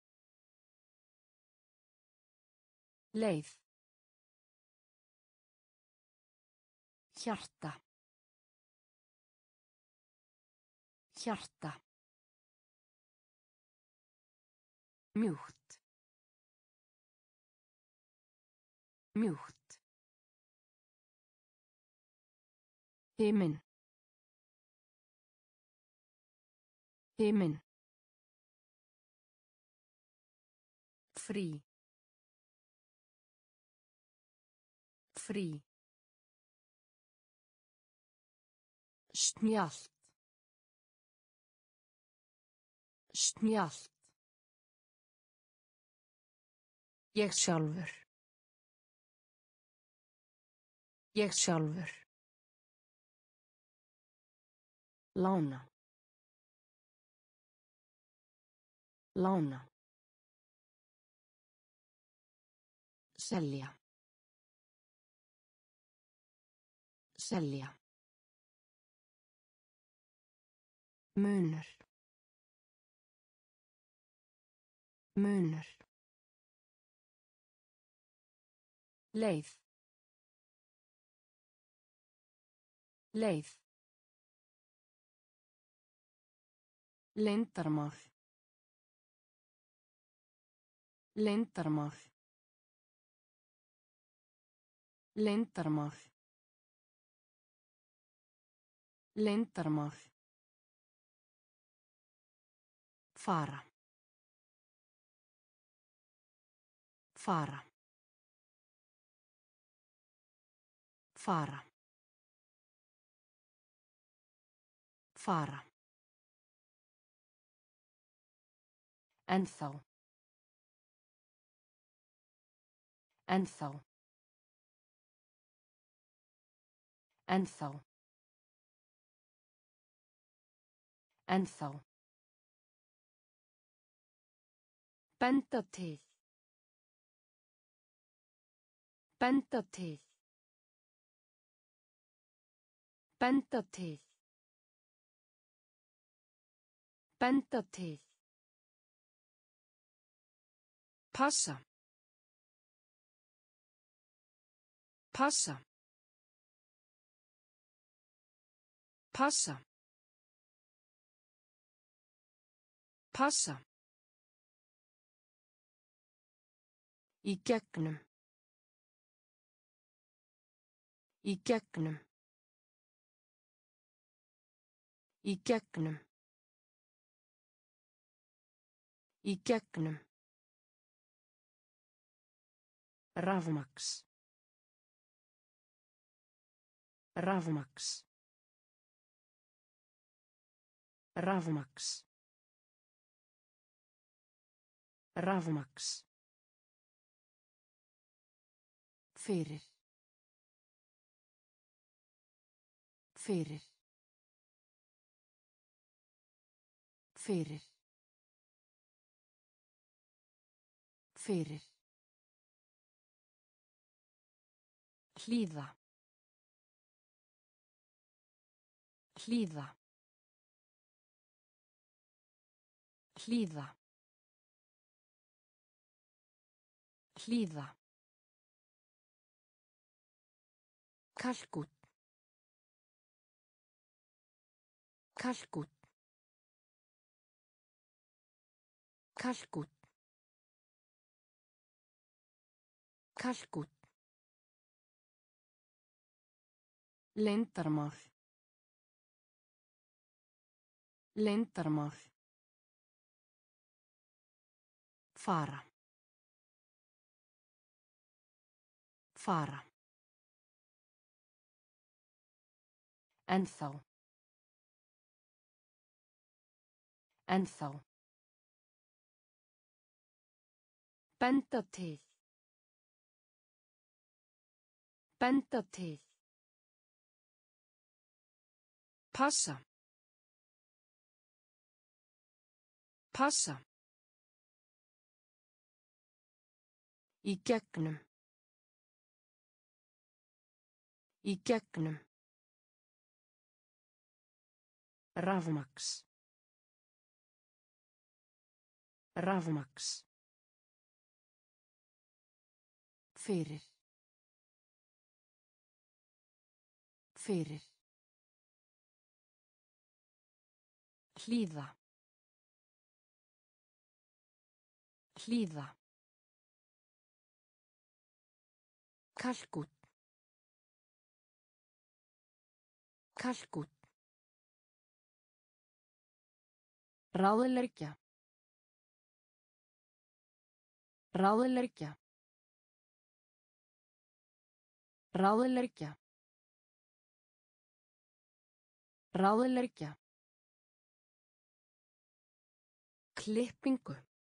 Speaker 1: Leið. Hjarta. Hjarta. Mjúkt. Mjúkt. Himinn. Himinn. Frí. Frí. Snjallt. Snjallt. Ég sjálfur. Ég sjálfur. Lána. Lána. Selja. Selja. Munur. Munur. Leið. Leið. Leyndarmál. Leyndarmál. Leyndarmál. Leyndarmál. Fara. Fara. Fara. Fara. Ennþá. Ennþá. Ennþá. Ennþá. Benda til. Benda til. Benda til. Benda til. Passa. Passa. Passa. Passa. Í gegnum. Í gegnum. Í gegnum. Í gegnum. Rafmaks. Rafmaks. Rafmaks. Rafmaks. Fyrir. Fyrir. Fyrir. Fyrir. Hlýða. Hlýða. Hlýða. Hlýða. Kalkút. Kalkút. Kalkút. Kalkút. Leyndarmál. Leyndarmál. Fara. Fara. Ennþá. Ennþá. Benda til. Benda til. Passa. Passa. Í gegnum. Í gegnum. Rafmaks. Rafmaks. Fyrir. Fyrir. Hlýða. Hlýða. Kalkút. Kalkút. Ráðleggja. Ráðleggja. Ráðleggja. Ráðleggja. Klippingu.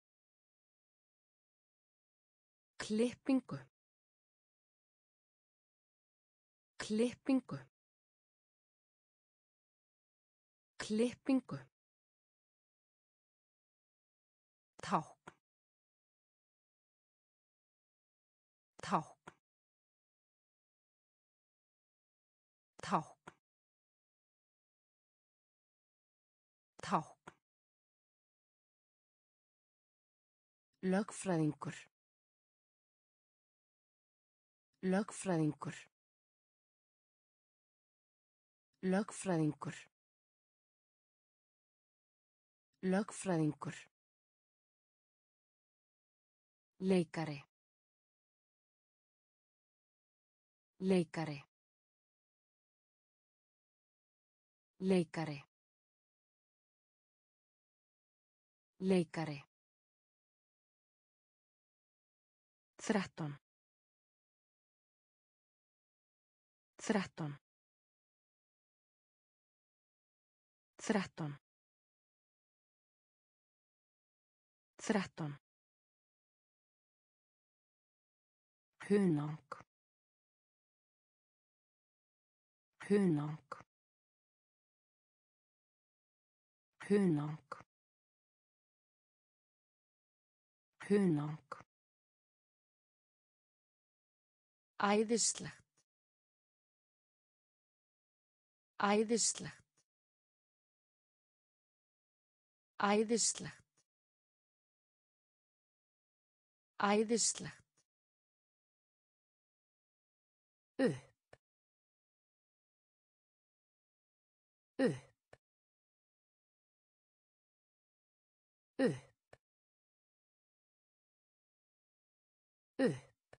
Speaker 1: Klippingu. Klippingu. Klippingu. Tákn. Tákn. Tákn. Tákn. Lögfræðingur. Lögfræðingur. Lögfræðingur. Lögfræðingur. Leikari. Leikari. Leikari. Leikari. 13. 13. 13. 13. Hunang. Hunang. Hunang. Hunang. Æðislegt. Æðislegt. Æðislegt. Æðislegt. Upp. Upp. Upp. Upp.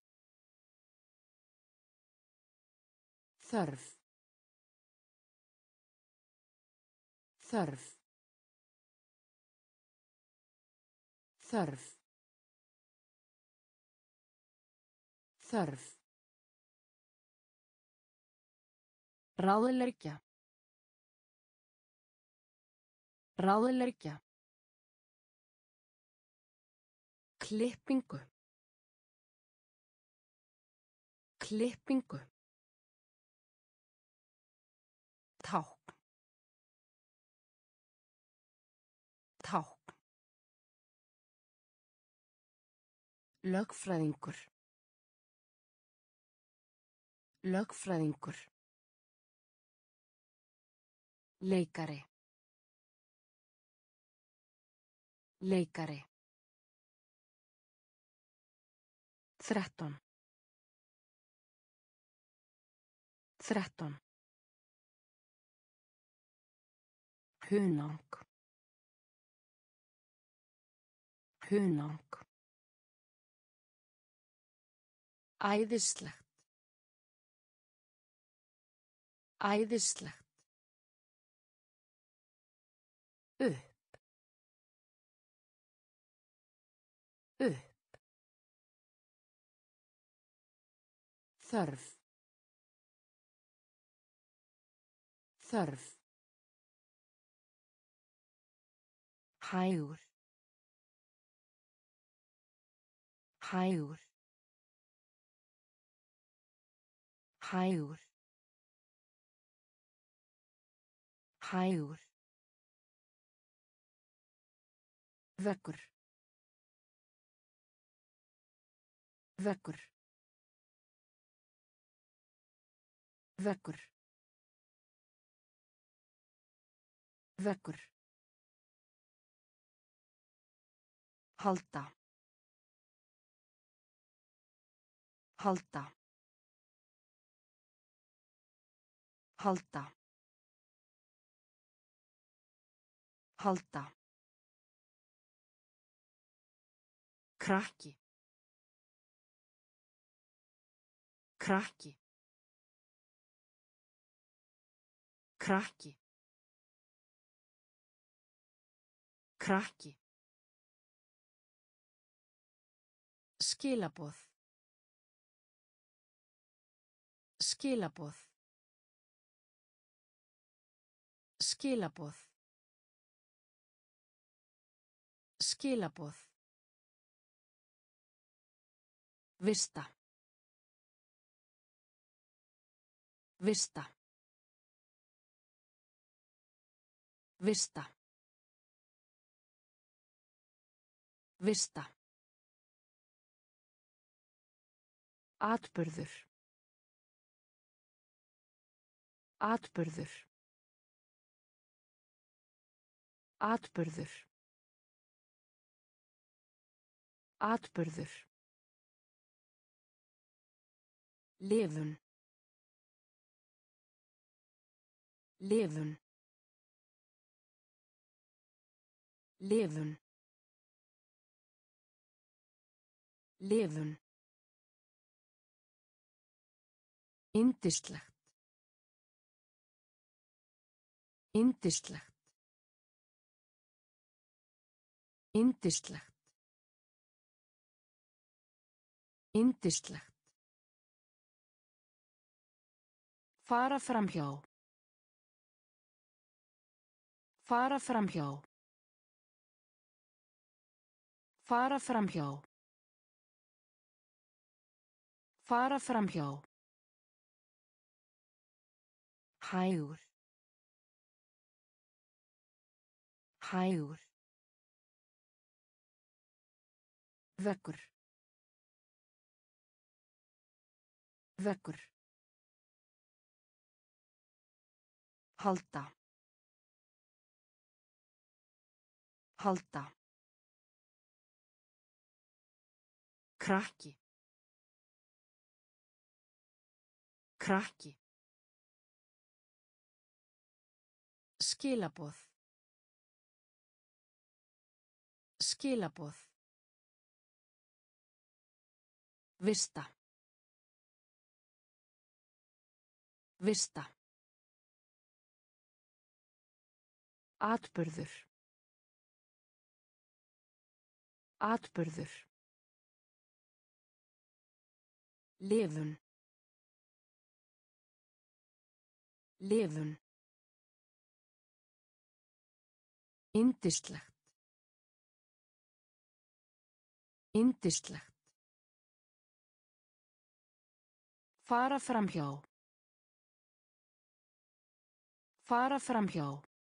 Speaker 1: Þörf. Þörf. Þörf. Þörf. Ráðleggja. Ráðleggja. Klippingu. Klippingu. Tákn. Lögfræðingur. Lögfræðingur. Leikari. Leikari. 13. 13. Hunang. Hunang. Æðislegt. Æðislegt. Upp. Upp. Þörf. Þörf. Hægur. Hægur. Hægur. Hægur. Vekkur. Vekkur. Vekkur. Vekkur. Halda. Halda. Halda. Halda. Krakki. Krakki. Krakki. Krakki. Skilaboð. Skilaboð. Skilaboð. Skilaboð. Vista. Vista. Vista. Vista. Atburður. Atburður. Atburður. Atburður. Lifun. Lifun. Lifun. Lifun. Yndislegt. Yndislegt. Yndislegt. Yndislegt. Fara framhjá. Fara framhjá. Fara framhjá. Fara framhjá. Hægur. Hægur. Vekkur. Vekkur. Halda. Halda. Krakki. Krakki. Skilaboð. Skilaboð. Vista. Vista. Atburður. Atburður. Lifun. Lifun. Yndislegt. Yndislegt. Fara framhjá. Fara framhjá.